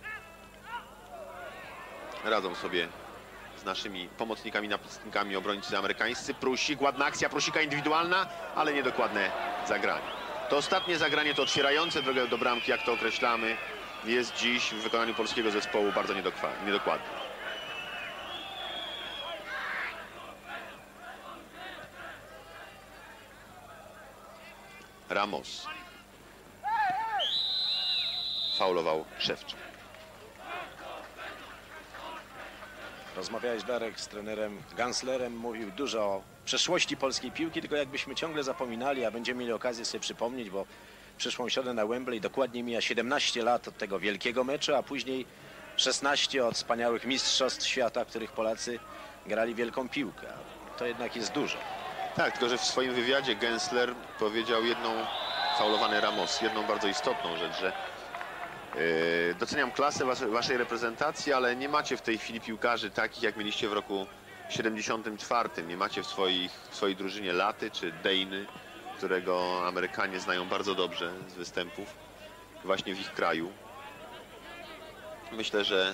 Radzą sobie z naszymi pomocnikami, napastnikami obrońcy amerykańscy. Prusik, ładna akcja Prusika indywidualna, ale niedokładne zagranie. To ostatnie zagranie, to otwierające drogę do bramki, jak to określamy, jest dziś w wykonaniu polskiego zespołu bardzo niedokładne. Ramos. Faulował Szewczuk. Rozmawiałeś, Darek, z trenerem Ganslerem, mówił dużo o przeszłości polskiej piłki, tylko jakbyśmy ciągle zapominali, a będziemy mieli okazję sobie przypomnieć, bo przyszłą środę na Wembley dokładnie mija 17 lat od tego wielkiego meczu, a później 16 od wspaniałych mistrzostw świata, w których Polacy grali wielką piłkę. To jednak jest dużo. Tak, tylko że w swoim wywiadzie Gensler powiedział faulowany Ramos, jedną bardzo istotną rzecz, że doceniam klasę waszej reprezentacji, ale nie macie w tej chwili piłkarzy takich, jak mieliście w roku 74. Nie macie w swojej drużynie Laty czy Dejny, którego Amerykanie znają bardzo dobrze z występów właśnie w ich kraju. Myślę, że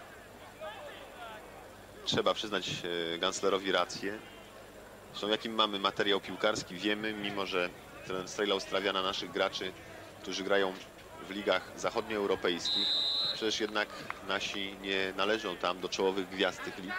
trzeba przyznać Ganslerowi rację. Zresztą jakim mamy materiał piłkarski, wiemy, mimo że trener Strejlau stawia na naszych graczy, którzy grają w ligach zachodnioeuropejskich. Przecież jednak nasi nie należą tam do czołowych gwiazd tych lig.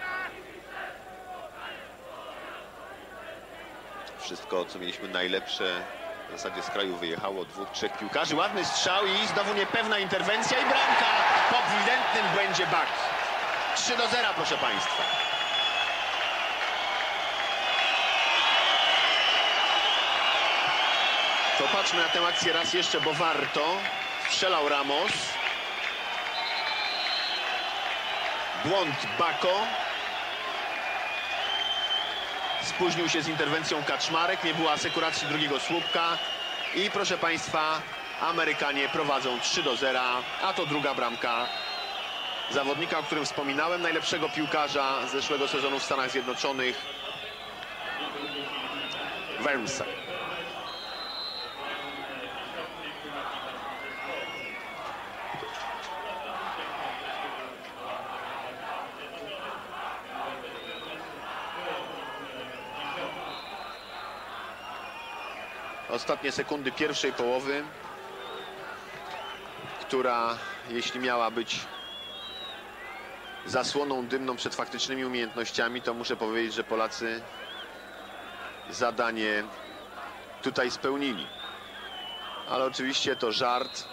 Wszystko, co mieliśmy najlepsze, w zasadzie z kraju wyjechało. 2-3 piłkarzy. Ładny strzał i znowu niepewna interwencja i bramka po ewidentnym błędzie Baki. 3-0, proszę Państwa. Popatrzmy na tę akcję raz jeszcze, bo warto. Strzelał Ramos. Błąd Bako. Spóźnił się z interwencją Kaczmarek. Nie było asekuracji drugiego słupka. I proszę Państwa, Amerykanie prowadzą 3-0. A to druga bramka zawodnika, o którym wspominałem. Najlepszego piłkarza zeszłego sezonu w Stanach Zjednoczonych. Wernsa. Ostatnie sekundy pierwszej połowy, która, jeśli miała być zasłoną dymną przed faktycznymi umiejętnościami, to muszę powiedzieć, że Polacy zadanie tutaj spełnili. Ale oczywiście to żart.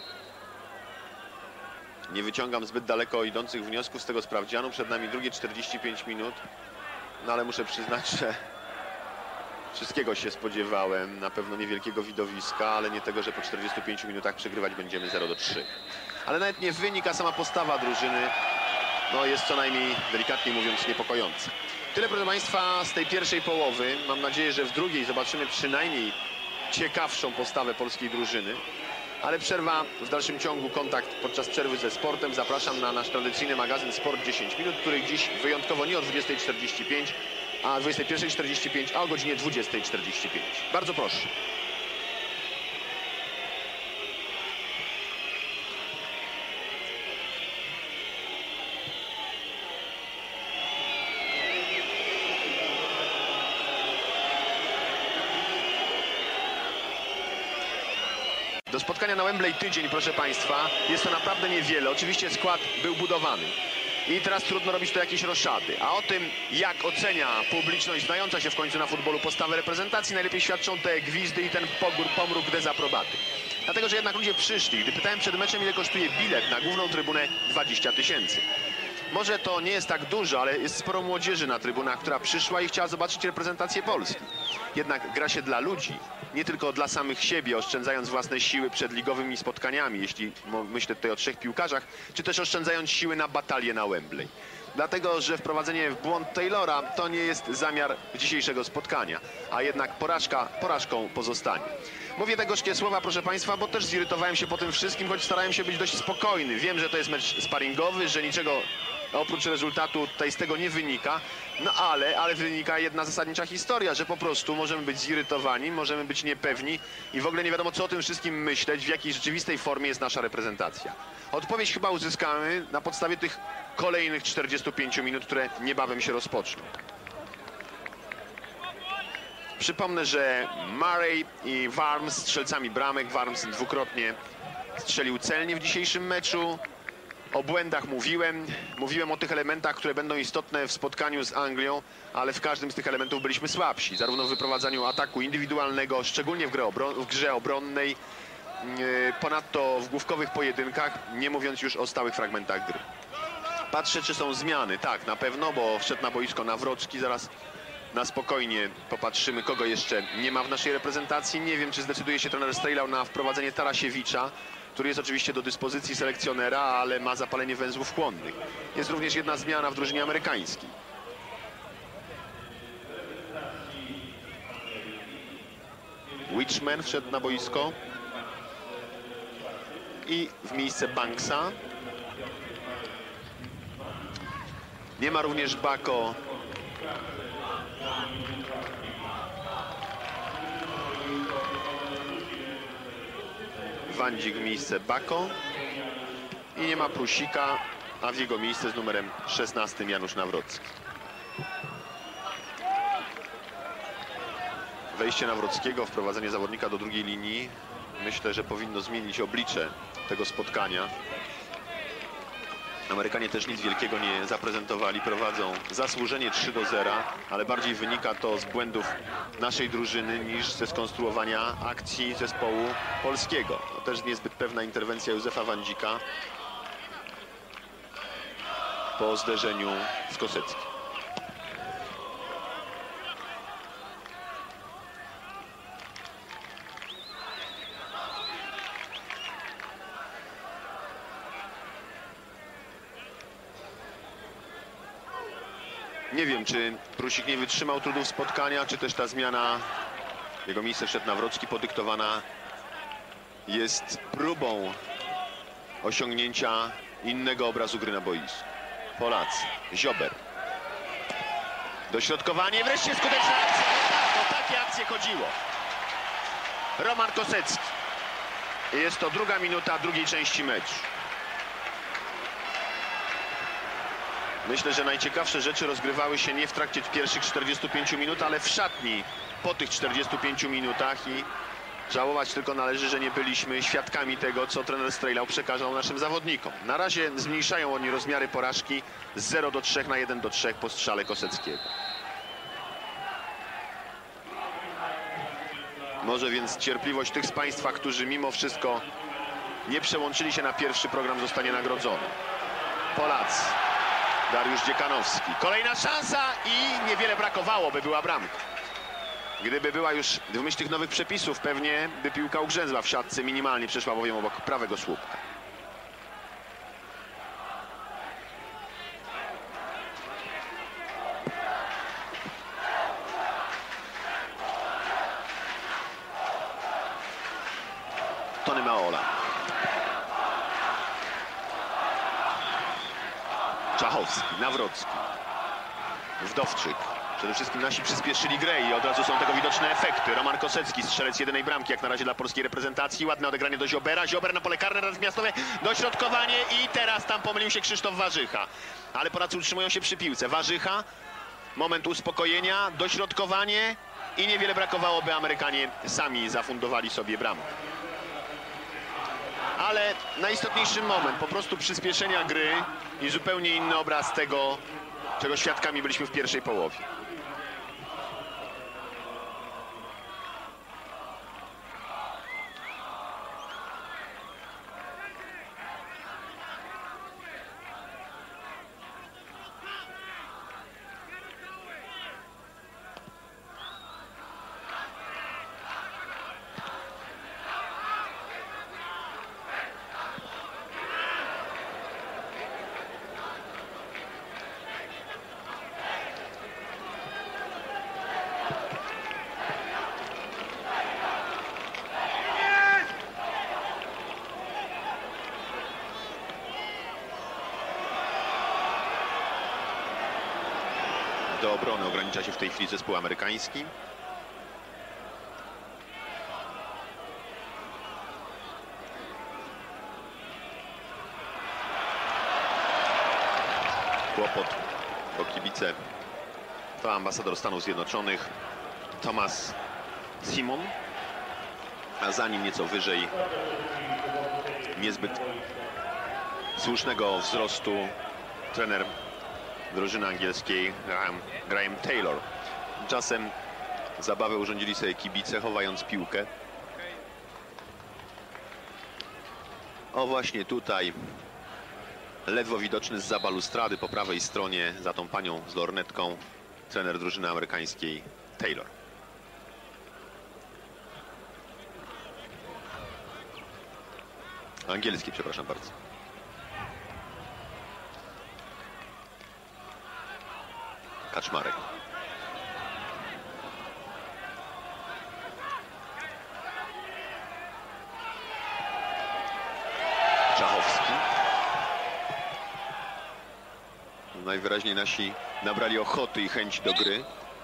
Nie wyciągam zbyt daleko idących wniosków z tego sprawdzianu. Przed nami drugie 45 minut. No ale muszę przyznać, że wszystkiego się spodziewałem. Na pewno niewielkiego widowiska, ale nie tego, że po 45 minutach przegrywać będziemy 0-3. Ale nawet nie wynik, a sama postawa drużyny no jest co najmniej, delikatnie mówiąc, niepokojąca. Tyle, proszę Państwa, z tej pierwszej połowy. Mam nadzieję, że w drugiej zobaczymy przynajmniej ciekawszą postawę polskiej drużyny. Ale przerwa w dalszym ciągu, kontakt podczas przerwy ze sportem. Zapraszam na nasz tradycyjny magazyn Sport 10 minut, który dziś wyjątkowo nie o 20:45, a 21:45, a o godzinie 20:45. Bardzo proszę. Do spotkania na Wembley tydzień, proszę Państwa. Jest to naprawdę niewiele. Oczywiście skład był budowany. I teraz trudno robić to jakieś roszady. A o tym, jak ocenia publiczność znająca się w końcu na futbolu postawę reprezentacji, najlepiej świadczą te gwizdy i ten pomruk dezaprobaty. Dlatego, że jednak ludzie przyszli. Gdy pytałem przed meczem, ile kosztuje bilet na główną trybunę, 20 000. Może to nie jest tak dużo, ale jest sporo młodzieży na trybunach, która przyszła i chciała zobaczyć reprezentację Polski. Jednak gra się dla ludzi, nie tylko dla samych siebie, oszczędzając własne siły przed ligowymi spotkaniami, jeśli myślę tutaj o 3 piłkarzach, czy też oszczędzając siły na batalię na Wembley. Dlatego, że wprowadzenie w błąd Taylora to nie jest zamiar dzisiejszego spotkania, a jednak porażka porażką pozostanie. Mówię te gorzkie słowa, proszę Państwa, bo też zirytowałem się po tym wszystkim, choć starałem się być dość spokojny. Wiem, że to jest mecz sparingowy, że niczego oprócz rezultatu tutaj z tego nie wynika, no ale wynika jedna zasadnicza historia, że po prostu możemy być zirytowani, możemy być niepewni i w ogóle nie wiadomo, co o tym wszystkim myśleć, w jakiej rzeczywistej formie jest nasza reprezentacja. Odpowiedź chyba uzyskamy na podstawie tych kolejnych 45 minut, które niebawem się rozpoczną. Przypomnę, że Murray i Warms strzelcami bramek. Warms dwukrotnie strzelił celnie w dzisiejszym meczu. O błędach mówiłem o tych elementach, które będą istotne w spotkaniu z Anglią, ale w każdym z tych elementów byliśmy słabsi. Zarówno w wyprowadzaniu ataku indywidualnego, szczególnie w grze obronnej, ponadto w główkowych pojedynkach, nie mówiąc już o stałych fragmentach gry. Patrzę, czy są zmiany. Tak, na pewno, bo wszedł na boisko Nawrocki. Zaraz na spokojnie popatrzymy, kogo jeszcze nie ma w naszej reprezentacji. Nie wiem, czy zdecyduje się trener Strejlau na wprowadzenie Tarasiewicza, który jest oczywiście do dyspozycji selekcjonera, ale ma zapalenie węzłów chłonnych. Jest również jedna zmiana w drużynie amerykańskiej. Witchman wszedł na boisko i w miejsce Banksa. Nie ma również Bako. Wandzik w miejsce Bako i nie ma Prusika, a w jego miejsce z numerem 16 Janusz Nawrocki. Wejście Nawrockiego, wprowadzenie zawodnika do drugiej linii, myślę, że powinno zmienić oblicze tego spotkania. Amerykanie też nic wielkiego nie zaprezentowali, prowadzą zasłużenie 3-0, ale bardziej wynika to z błędów naszej drużyny niż ze skonstruowania akcji zespołu polskiego. To też niezbyt pewna interwencja Józefa Wandzika po zderzeniu z Koseckim. Nie wiem, czy Prusik nie wytrzymał trudów spotkania, czy też ta zmiana, w jego miejsce wszedł Nawrocki, podyktowana jest próbą osiągnięcia innego obrazu gry na boisku. Polacy, Ziober. Dośrodkowanie, wreszcie skuteczna akcja. O takie akcje chodziło. Roman Kosecki. Jest to druga minuta drugiej części meczu. Myślę, że najciekawsze rzeczy rozgrywały się nie w trakcie pierwszych 45 minut, ale w szatni po tych 45 minutach i Żałować tylko należy, że nie byliśmy świadkami tego, co trener Strejlau przekazał naszym zawodnikom. Na razie zmniejszają oni rozmiary porażki z 0-3 na 1-3 po strzale Koseckiego. Może więc cierpliwość tych z Państwa, którzy mimo wszystko nie przełączyli się na pierwszy program, zostanie nagrodzony. Polacy. Dariusz Dziekanowski. Kolejna szansa i niewiele brakowało, by była bramka. Gdyby była już w myśl tych nowych przepisów, pewnie by piłka ugrzęzła w siatce, minimalnie przeszła bowiem obok prawego słupka. Tony Meola. Czachowski, Nawrocki, Wdowczyk. Przede wszystkim nasi przyspieszyli grę i od razu są tego widoczne efekty. Roman Kosecki, strzelec jedynej bramki jak na razie dla polskiej reprezentacji. Ładne odegranie do Ziobera. Ziober na pole karne, natychmiastowe dośrodkowanie i teraz tam pomylił się Krzysztof Warzycha. Ale Polacy utrzymują się przy piłce. Warzycha, moment uspokojenia, dośrodkowanie i niewiele brakowało, by Amerykanie sami zafundowali sobie bramkę. Ale najistotniejszy moment, po prostu przyspieszenia gry i zupełnie inny obraz tego, czego świadkami byliśmy w pierwszej połowie. Do obrony ogranicza się w tej chwili zespół amerykański. Kłopot, bo kibice to ambasador Stanów Zjednoczonych Thomas Simon, a za nim nieco wyżej niezbyt słusznego wzrostu trener drużyny angielskiej Graham Taylor. Czasem zabawę urządzili sobie kibice, chowając piłkę. O, właśnie tutaj ledwo widoczny zza balustrady po prawej stronie za tą panią z lornetką trener drużyny amerykańskiej Taylor. Angielskiej, przepraszam bardzo. Kaczmarek. Czachowski. Najwyraźniej nasi nabrali ochoty i chęci do gry.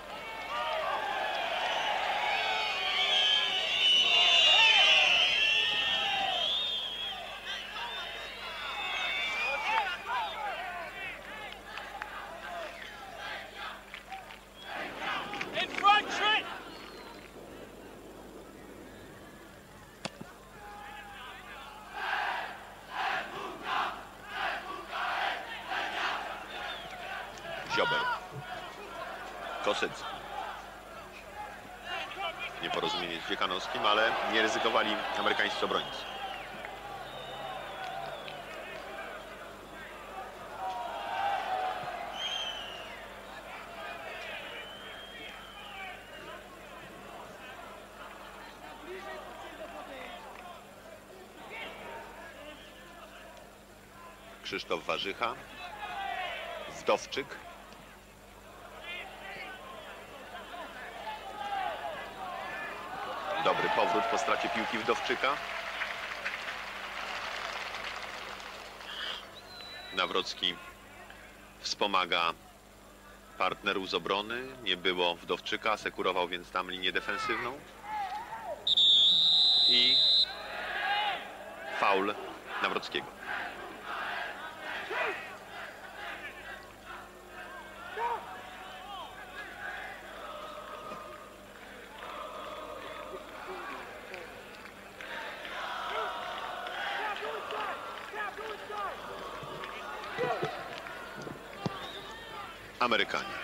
Ziober. Kosecki. Nieporozumienie z Dziekanowskim, ale nie ryzykowali amerykańscy obrońcy. Krzysztof Warzycha. Wdowczyk. Dobry powrót po stracie piłki Wdowczyka. Nawrocki wspomaga partnerów z obrony. Nie było Wdowczyka, asekurował więc tam linię defensywną. I faul Nawrockiego. Amerykanie.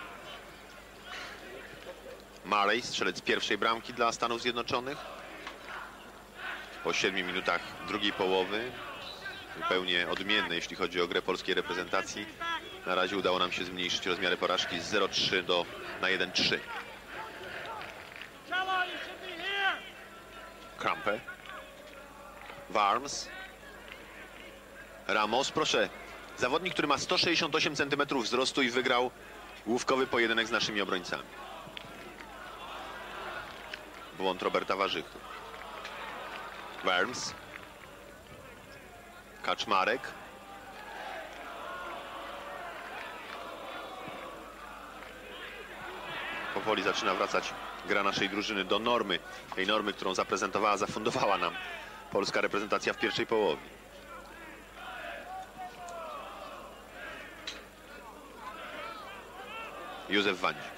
Murray, strzelec pierwszej bramki dla Stanów Zjednoczonych. Po 7 minutach drugiej połowy, zupełnie odmiennej, jeśli chodzi o grę polskiej reprezentacji. Na razie udało nam się zmniejszyć rozmiary porażki z 0,3 na 1,3. Krampe. Warms. Ramos, proszę. Zawodnik, który ma 168 cm wzrostu i wygrał główkowy pojedynek z naszymi obrońcami. Błąd Roberta Warzychy. Warms. Kaczmarek. Powoli zaczyna wracać gra naszej drużyny do normy. Tej normy, którą zaprezentowała, zafundowała nam polska reprezentacja w pierwszej połowie. Józef Wandzik.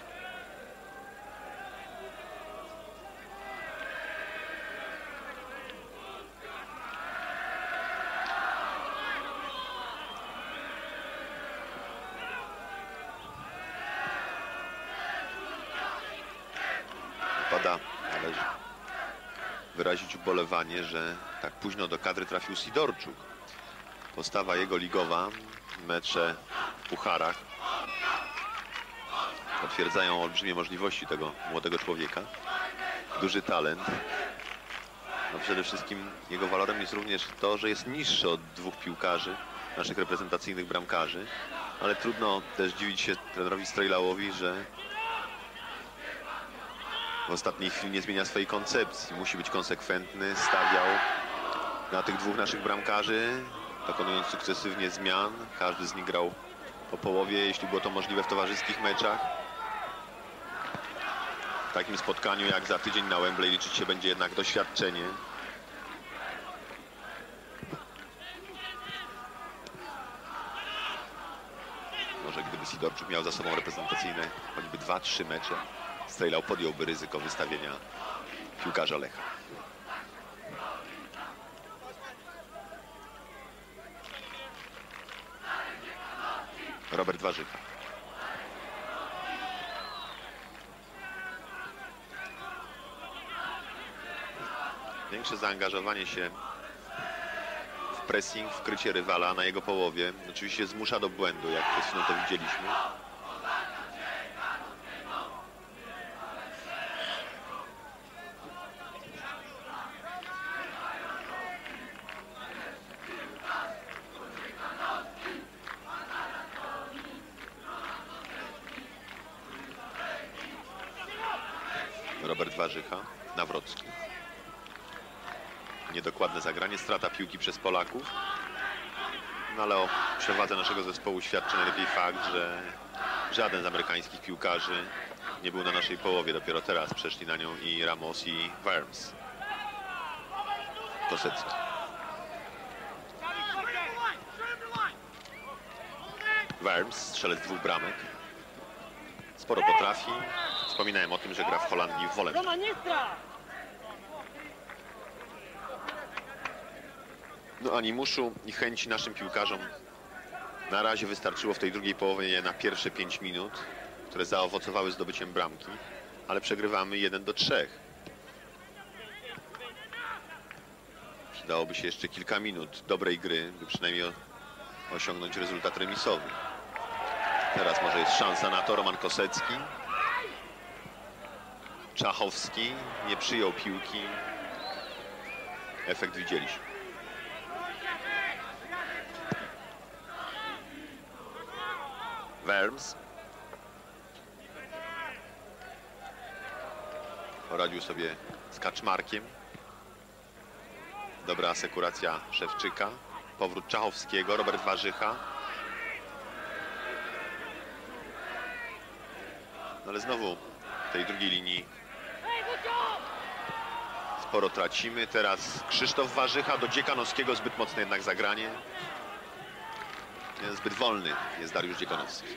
Pada, należy wyrazić ubolewanie, że tak późno do kadry trafił Sidorczuk. Postawa jego ligowa, mecze w pucharach potwierdzają olbrzymie możliwości tego młodego człowieka. Duży talent. No przede wszystkim jego walorem jest również to, że jest niższy od dwóch piłkarzy, naszych reprezentacyjnych bramkarzy. Ale trudno też dziwić się trenerowi Strejlałowi, że w ostatniej chwili nie zmienia swojej koncepcji. Musi być konsekwentny. Stawiał na tych dwóch naszych bramkarzy, dokonując sukcesywnie zmian. Każdy z nich grał po połowie, jeśli było to możliwe w towarzyskich meczach. W takim spotkaniu jak za tydzień na Wembley liczyć się będzie jednak doświadczenie. Może gdyby Sidorczuk miał za sobą reprezentacyjne choćby 2-3 mecze, Strejlał podjąłby ryzyko wystawienia piłkarza Lecha. Robert Warzycha. Większe zaangażowanie się w pressing, w krycie rywala na jego połowie oczywiście zmusza do błędu, jak przed chwilą to widzieliśmy. Robert Warzycha, Nawrocki. Niedokładne zagranie, strata piłki przez Polaków. No ale o przewadze naszego zespołu świadczy najlepiej fakt, że żaden z amerykańskich piłkarzy nie był na naszej połowie. Dopiero teraz przeszli na nią i Ramos, i Warms. Kosecki. Warms, strzelec dwóch bramek. Sporo potrafi. Wspominałem o tym, że gra w Holandii w Wolem. No animuszu i chęci naszym piłkarzom na razie wystarczyło w tej drugiej połowie na pierwsze 5 minut, które zaowocowały zdobyciem bramki, ale przegrywamy 1-3. Przydałoby się jeszcze kilka minut dobrej gry, by przynajmniej osiągnąć rezultat remisowy. Teraz może jest szansa na to. Roman Kosecki. Czachowski nie przyjął piłki. Efekt widzieliśmy. Warms. Poradził sobie z Kaczmarkiem. Dobra asekuracja Szewczyka. Powrót Czachowskiego. Robert Warzycha. No ale znowu w tej drugiej linii sporo tracimy. Teraz Krzysztof Warzycha do Dziekanowskiego. Zbyt mocne jednak zagranie. Zbyt wolny jest Dariusz Dziekanowski.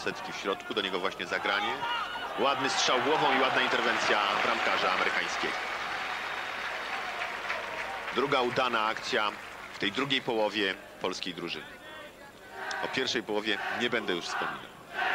setki w środku, do niego właśnie zagranie. Ładny strzał głową i ładna interwencja bramkarza amerykańskiego. Druga udana akcja w tej drugiej połowie polskiej drużyny. O pierwszej połowie nie będę już wspominał.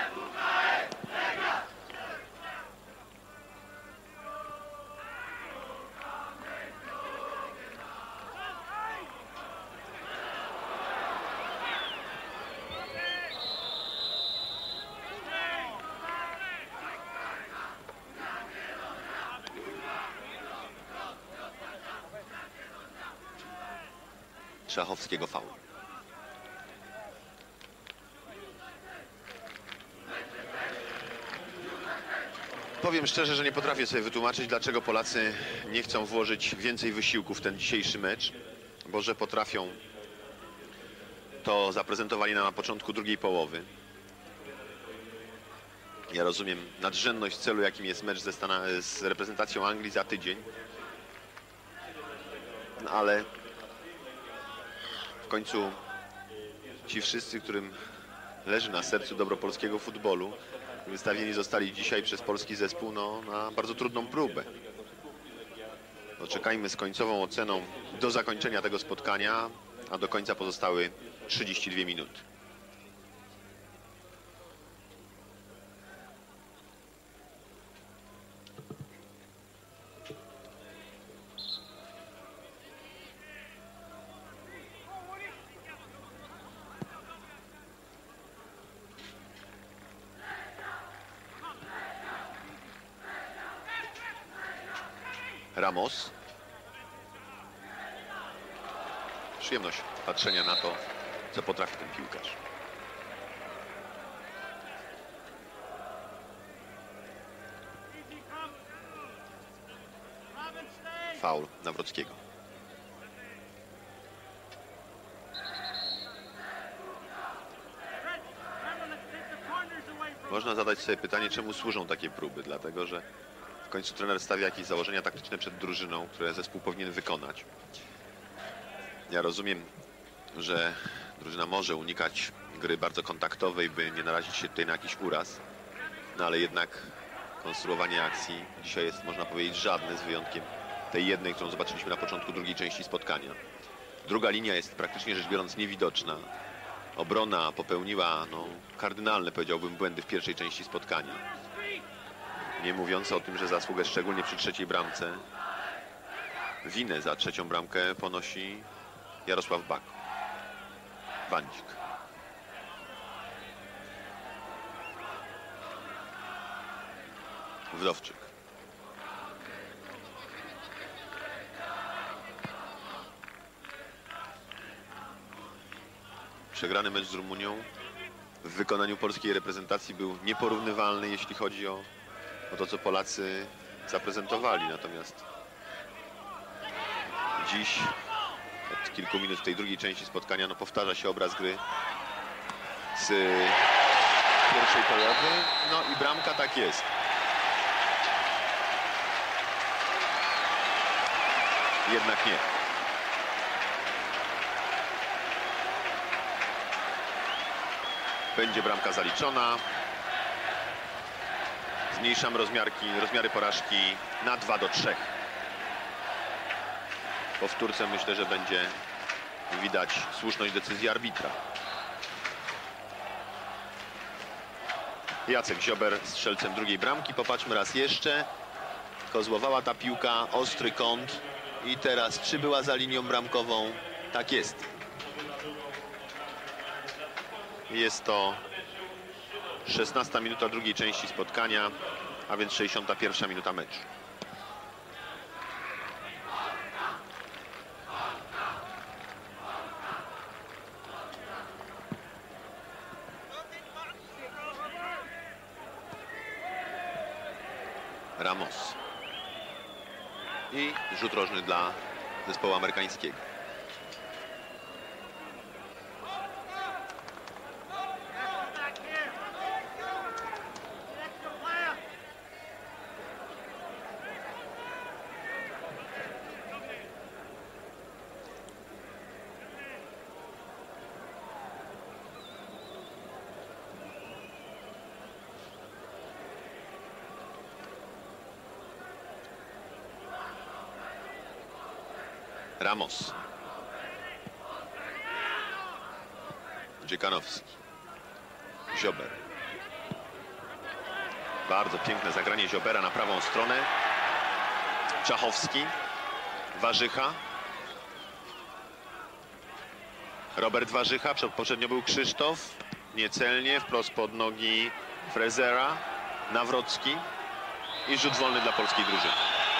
Szachowskiego faul. Powiem szczerze, że nie potrafię sobie wytłumaczyć, dlaczego Polacy nie chcą włożyć więcej wysiłku w ten dzisiejszy mecz, bo że potrafią, to zaprezentowali nam na początku drugiej połowy. Ja rozumiem nadrzędność celu, jakim jest mecz z reprezentacją Anglii za tydzień, no ale w końcu ci wszyscy, którym leży na sercu dobro polskiego futbolu, wystawieni zostali dzisiaj przez polski zespół na bardzo trudną próbę. Poczekajmy z końcową oceną do zakończenia tego spotkania, a do końca pozostały 32 minuty. Ramos. Przyjemność patrzenia na to, co potrafi ten piłkarz. Faul Nawrockiego. Można zadać sobie pytanie, czemu służą takie próby, dlatego że w końcu trener stawia jakieś założenia taktyczne przed drużyną, które zespół powinien wykonać. Ja rozumiem, że drużyna może unikać gry bardzo kontaktowej, by nie narazić się tutaj na jakiś uraz. No ale jednak konstruowanie akcji dzisiaj jest, można powiedzieć, żadne, z wyjątkiem tej jednej, którą zobaczyliśmy na początku drugiej części spotkania. Druga linia jest praktycznie rzecz biorąc niewidoczna. Obrona popełniła kardynalne, powiedziałbym, błędy w pierwszej części spotkania. Nie mówiąc o tym, że zasługę szczególnie przy trzeciej bramce, winę za trzecią bramkę ponosi Jarosław Wandzik. Wdowczyk. Przegrany mecz z Rumunią w wykonaniu polskiej reprezentacji był nieporównywalny, jeśli chodzi o to, co Polacy zaprezentowali. Natomiast dziś od kilku minut w tej drugiej części spotkania powtarza się obraz gry z pierwszej połowy. No i bramka, tak jest. Jednak nie. Będzie bramka zaliczona. Zmniejszamy rozmiary porażki na 2-3. Po wtórce myślę, że będzie widać słuszność decyzji arbitra. Jacek Ziober strzelcem drugiej bramki. Popatrzmy raz jeszcze. Kozłowała ta piłka, ostry kąt. I teraz, czy była za linią bramkową? Tak jest. Jest to 16 minuta drugiej części spotkania, a więc 61 minuta meczu. Ramos. I rzut rożny dla zespołu amerykańskiego. Ramos. Dziekanowski. Ziober. Bardzo piękne zagranie Ziobera na prawą stronę. Czachowski. Warzycha. Robert Warzycha. Poprzednio był Krzysztof. Niecelnie. Wprost pod nogi Frezera. Nawrocki. I rzut wolny dla polskiej drużyny.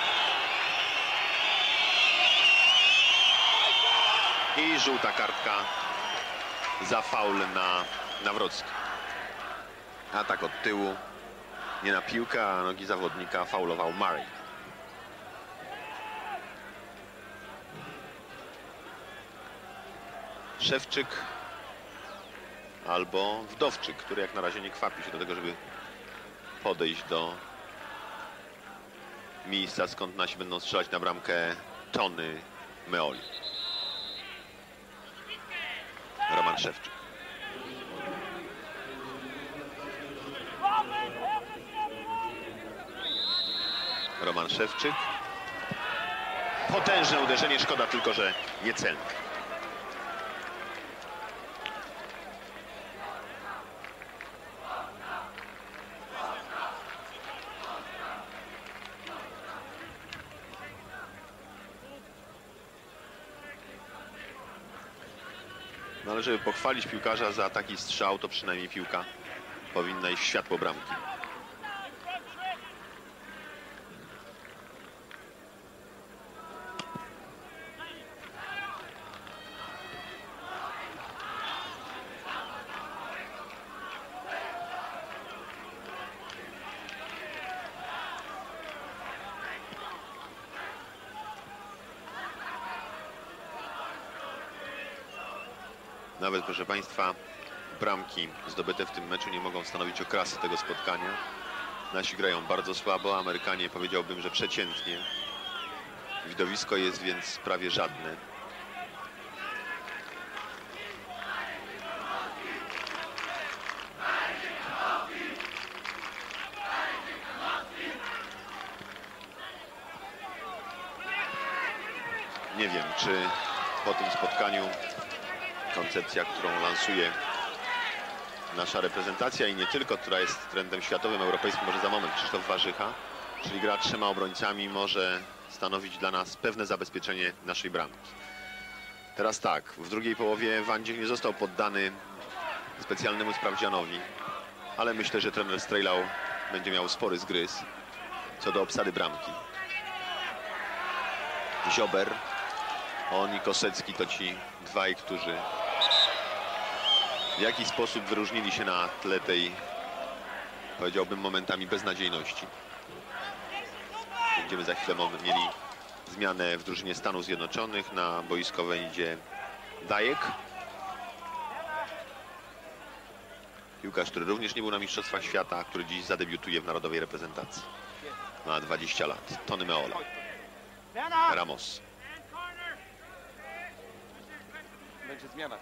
I żółta kartka za faul na Nawrocki. Atak od tyłu. Nie na piłkę, a nogi zawodnika faulował Murray. Szewczyk albo Wdowczyk, który jak na razie nie kwapi się do tego, żeby podejść do miejsca, skąd nasi będą strzelać na bramkę Tony Meoli. Roman Szewczyk. Roman Szewczyk. Potężne uderzenie, szkoda tylko, że niecelne. No ale żeby pochwalić piłkarza za taki strzał, to przynajmniej piłka powinna iść w światło bramki. Nawet, proszę Państwa, bramki zdobyte w tym meczu nie mogą stanowić okrasy tego spotkania. Nasi grają bardzo słabo, Amerykanie powiedziałbym, że przeciętnie. Widowisko jest więc prawie żadne. Nie wiem, czy po tym spotkaniu koncepcja, którą lansuje nasza reprezentacja i nie tylko, która jest trendem światowym, europejskim, może za moment Krzysztof Warzycha, czyli gra 3 obrońcami, może stanowić dla nas pewne zabezpieczenie naszej bramki. Teraz tak, w drugiej połowie Wandzik nie został poddany specjalnemu sprawdzianowi, ale myślę, że trener Strejlau będzie miał spory zgryz co do obsady bramki. Ziober, on i Kosecki to ci dwaj, którzy w jakiś sposób wyróżnili się na tle tej, powiedziałbym, momentami beznadziejności. Będziemy za chwilę mieli zmianę w drużynie Stanów Zjednoczonych. Na boisko wejdzie Dajek. Piłkarz, który również nie był na Mistrzostwach Świata, który dziś zadebiutuje w narodowej reprezentacji. Ma 20 lat. Tony Meola. Ramos. Będzie zmiana.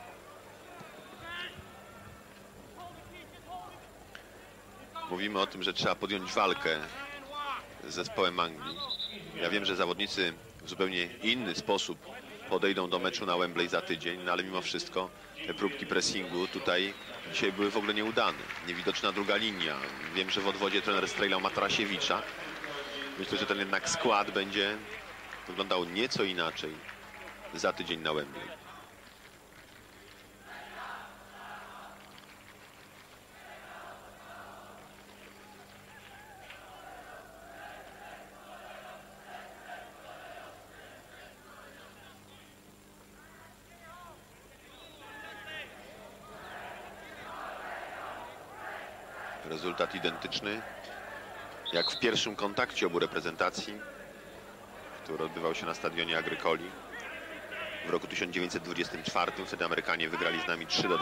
Mówimy o tym, że trzeba podjąć walkę z zespołem Anglii. Ja wiem, że zawodnicy w zupełnie inny sposób podejdą do meczu na Wembley za tydzień, no ale mimo wszystko te próbki pressingu tutaj dzisiaj były w ogóle nieudane. Niewidoczna druga linia. Wiem, że w odwodzie trener Strejlau ma Tarasiewicza. Myślę, że ten jednak skład będzie wyglądał nieco inaczej za tydzień na Wembley. Rezultat identyczny jak w pierwszym kontakcie obu reprezentacji, który odbywał się na stadionie Agricoli w roku 1924. Wtedy Amerykanie wygrali z nami 3-2.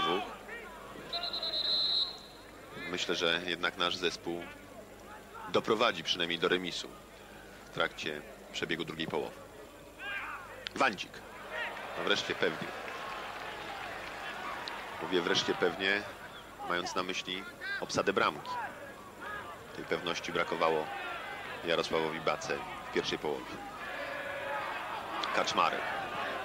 Myślę, że jednak nasz zespół doprowadzi przynajmniej do remisu w trakcie przebiegu drugiej połowy. Wandzik. No wreszcie pewnie. Mówię wreszcie pewnie, mając na myśli obsadę bramki. Tej pewności brakowało Jarosławowi Bace w pierwszej połowie. Kaczmarek.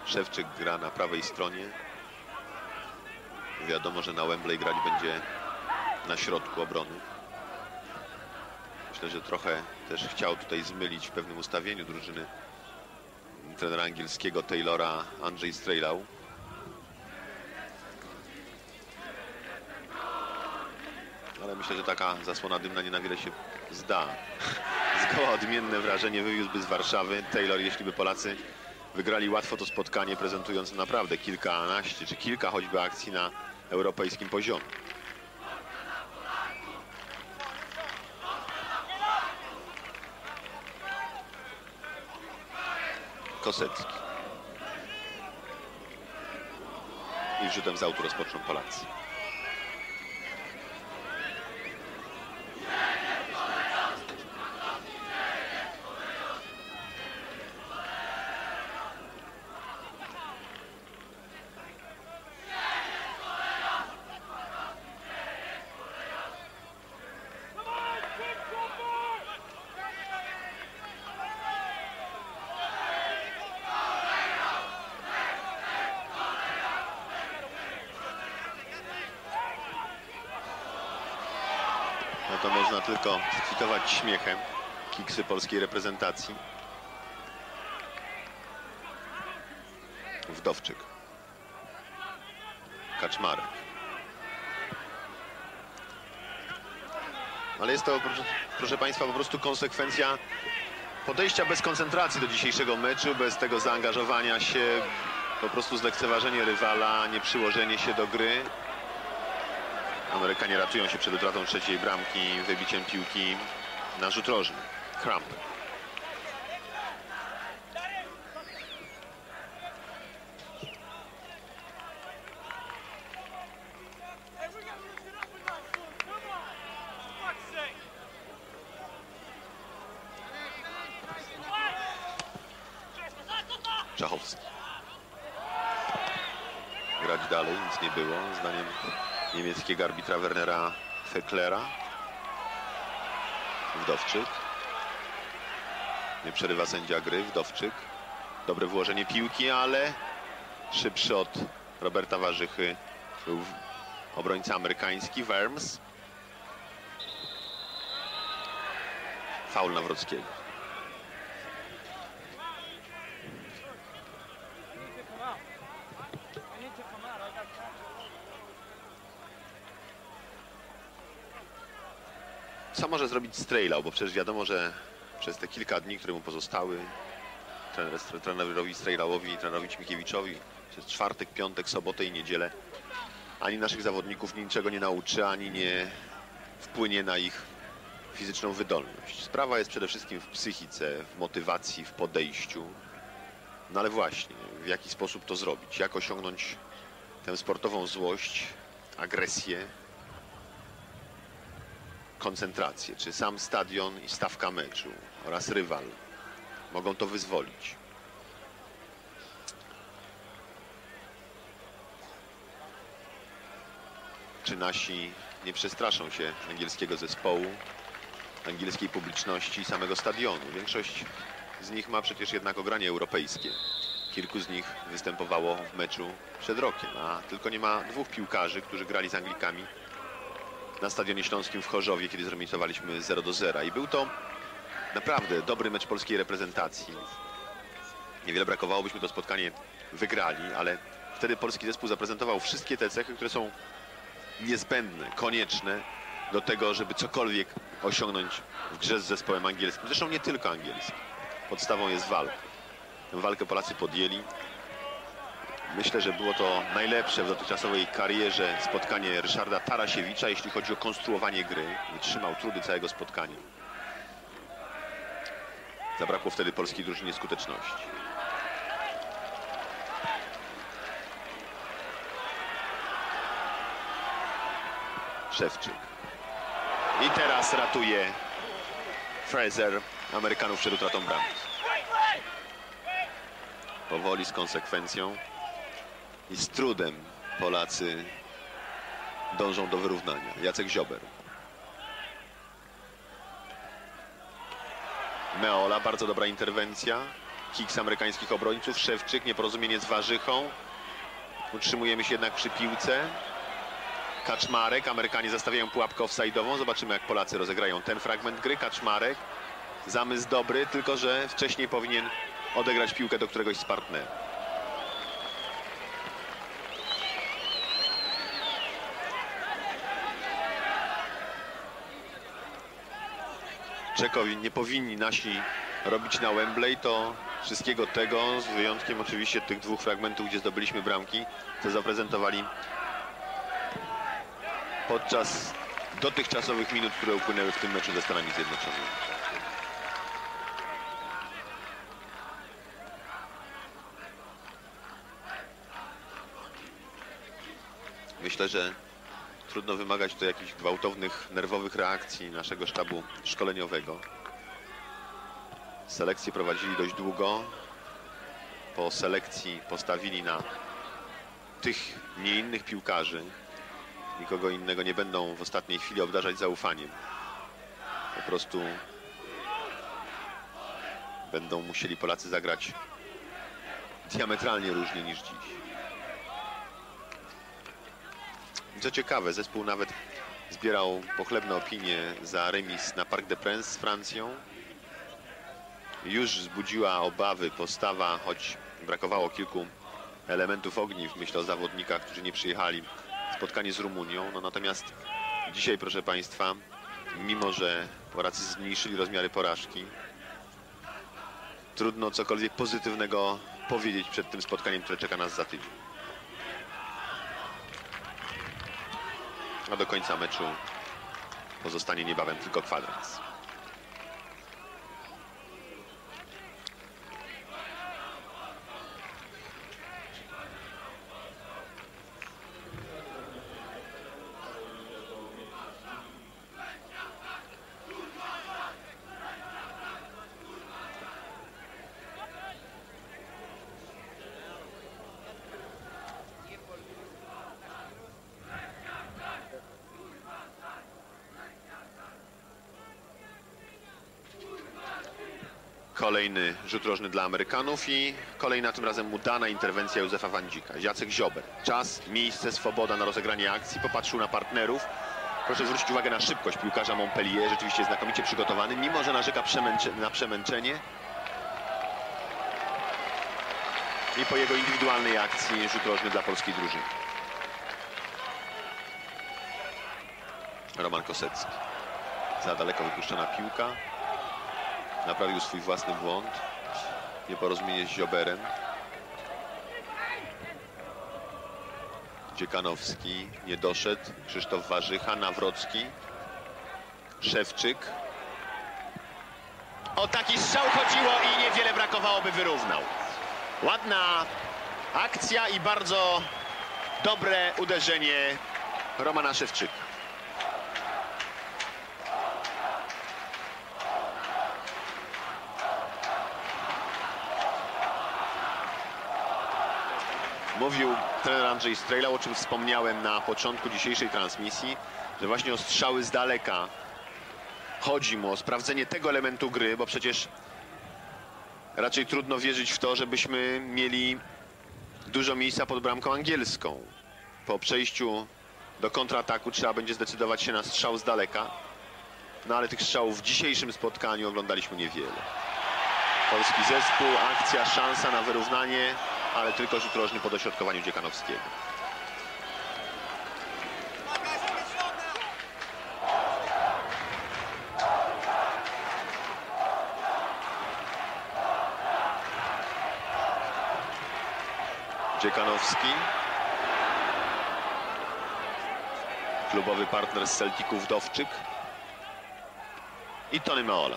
Szewczyk gra na prawej stronie. Wiadomo, że na Wembley grać będzie na środku obrony. Myślę, że trochę też chciał tutaj zmylić w pewnym ustawieniu drużyny trenera angielskiego Taylora Andrzej Strejlał. Ale myślę, że taka zasłona dymna nie na wiele się zda. Zgoła odmienne wrażenie wywiózłby z Warszawy Taylor, jeśli by Polacy wygrali łatwo to spotkanie, prezentując naprawdę kilkanaście czy kilka choćby akcji na europejskim poziomie. Kosecki. I rzutem z autu rozpoczną Polacy. No to można tylko skwitować śmiechem kiksy polskiej reprezentacji. Wdowczyk. Kaczmarek. Ale jest to, proszę Państwa, po prostu konsekwencja podejścia bez koncentracji do dzisiejszego meczu, bez tego zaangażowania się, po prostu zlekceważenie rywala, nieprzyłożenie się do gry. Amerykanie ratują się przed utratą trzeciej bramki, wybiciem piłki na rzut rożny. Crump. Czachowski. Grać dalej, nic nie było, zdaniem niemieckiego arbitra Wernera Fecklera. Wdowczyk. Nie przerywa sędzia gry. Wdowczyk. Dobre włożenie piłki, ale szybszy od Roberta Warzychy był obrońca amerykański, Worms. Faul Nawrockiego. Co może zrobić Strejlał? Bo przecież wiadomo, że przez te kilka dni, które mu pozostały, trenerowi Strejlałowi i trenerowi Ćmikiewiczowi, przez czwartek, piątek, sobotę i niedzielę, ani naszych zawodników niczego nie nauczy, ani nie wpłynie na ich fizyczną wydolność. Sprawa jest przede wszystkim w psychice, w motywacji, w podejściu. No ale właśnie, w jaki sposób to zrobić? Jak osiągnąć tę sportową złość, agresję, koncentrację? Czy sam stadion i stawka meczu oraz rywal mogą to wyzwolić? Czy nasi nie przestraszą się angielskiego zespołu, angielskiej publiczności i samego stadionu? Większość z nich ma przecież jednak ogranie europejskie. Kilku z nich występowało w meczu przed rokiem, a tylko nie ma dwóch piłkarzy, którzy grali z Anglikami na Stadionie Śląskim w Chorzowie, kiedy zremisowaliśmy 0-0. I był to naprawdę dobry mecz polskiej reprezentacji. Niewiele brakowało, byśmy to spotkanie wygrali, ale wtedy polski zespół zaprezentował wszystkie te cechy, które są niezbędne, konieczne do tego, żeby cokolwiek osiągnąć w grze z zespołem angielskim. Zresztą nie tylko angielskim. Podstawą jest walka. Tę walkę Polacy podjęli. Myślę, że było to najlepsze w dotychczasowej karierze spotkanie Ryszarda Tarasiewicza, jeśli chodzi o konstruowanie gry. Wytrzymał trudy całego spotkania. Zabrakło wtedy polskiej drużynie skuteczności. Szewczyk. I teraz ratuje Fraser Amerykanów przed utratą bramki. Powoli, z konsekwencją i z trudem Polacy dążą do wyrównania. Jacek Ziober. Meola, bardzo dobra interwencja. kiks amerykańskich obrońców. Szewczyk, nieporozumienie z Warzychą. Utrzymujemy się jednak przy piłce. Kaczmarek, Amerykanie zastawiają pułapkę offside'ową. Zobaczymy, jak Polacy rozegrają ten fragment gry. Kaczmarek, zamysł dobry, tylko że wcześniej powinien odegrać piłkę do któregoś z partnerów. Czekowi nie powinni nasi robić na Wembley, to wszystkiego tego, z wyjątkiem oczywiście tych dwóch fragmentów, gdzie zdobyliśmy bramki, co zaprezentowali podczas dotychczasowych minut, które upłynęły w tym meczu ze Stanami Zjednoczonymi. Myślę, że trudno wymagać tu jakichś gwałtownych, nerwowych reakcji naszego sztabu szkoleniowego. Selekcję prowadzili dość długo. Po selekcji postawili na tych, nie innych piłkarzy. Nikogo innego nie będą w ostatniej chwili obdarzać zaufaniem. Po prostu będą musieli Polacy zagrać diametralnie różnie niż dziś. I co ciekawe, zespół nawet zbierał pochlebne opinie za remis na Parc des Princes z Francją. Już wzbudziła obawy postawa, choć brakowało kilku elementów ogniw. Myślę o zawodnikach, którzy nie przyjechali. Spotkanie z Rumunią. No natomiast dzisiaj, proszę Państwa, mimo że Polacy zmniejszyli rozmiary porażki, trudno cokolwiek pozytywnego powiedzieć przed tym spotkaniem, które czeka nas za tydzień. A do końca meczu pozostanie niebawem tylko kwadrans. Kolejny rzut rożny dla Amerykanów i kolejna tym razem udana interwencja Józefa Wandzika. Jacek Ziober. Czas, miejsce, swoboda na rozegranie akcji. Popatrzył na partnerów. Proszę zwrócić uwagę na szybkość piłkarza Montpellier. Rzeczywiście znakomicie przygotowany, mimo że narzeka na przemęczenie. I po jego indywidualnej akcji rzut rożny dla polskiej drużyny. Roman Kosecki. Za daleko wypuszczona piłka. Naprawił swój własny błąd. Nieporozumienie z Zioberem. Dziekanowski nie doszedł. Krzysztof Warzycha, Nawrocki. Szewczyk. O taki strzał chodziło i niewiele brakowało, by wyrównał. Ładna akcja i bardzo dobre uderzenie Romana Szewczyka. Mówił trener Andrzej Strejlał, o czym wspomniałem na początku dzisiejszej transmisji, że właśnie o strzały z daleka chodzi mu, o sprawdzenie tego elementu gry, bo przecież raczej trudno wierzyć w to, żebyśmy mieli dużo miejsca pod bramką angielską. Po przejściu do kontrataku trzeba będzie zdecydować się na strzał z daleka. No ale tych strzałów w dzisiejszym spotkaniu oglądaliśmy niewiele. Polski zespół, akcja, szansa na wyrównanie, ale tylko rzut rożny po dośrodkowaniu Dziekanowskiego. Dziekanowski. Klubowy partner z Celticu Wdowczyk. I Tony Meola.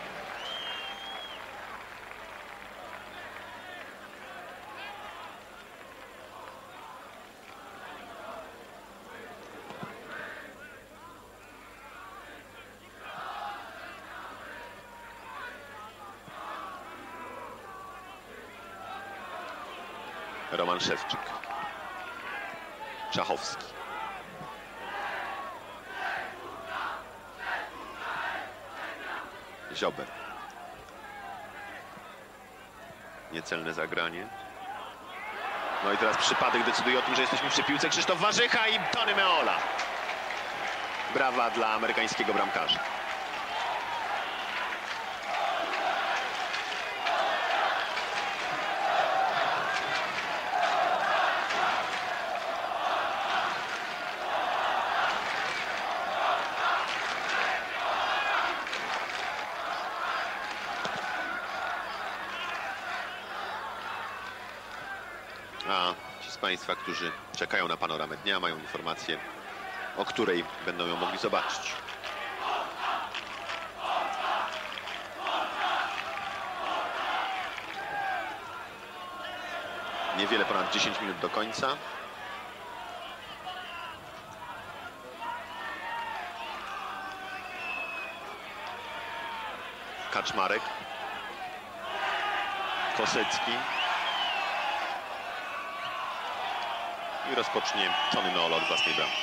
Roman Szewczyk. Czachowski. Ziober. Niecelne zagranie. No i teraz przypadek decyduje o tym, że jesteśmy przy piłce. Krzysztof Warzycha i Tony Meola. Brawa dla amerykańskiego bramkarza. A ci z Państwa, którzy czekają na panoramę dnia, mają informację, o której będą ją mogli zobaczyć. Niewiele ponad 10 minut do końca. Kaczmarek. Kosecki. I rozpocznie Tony Meola od własnej bramki.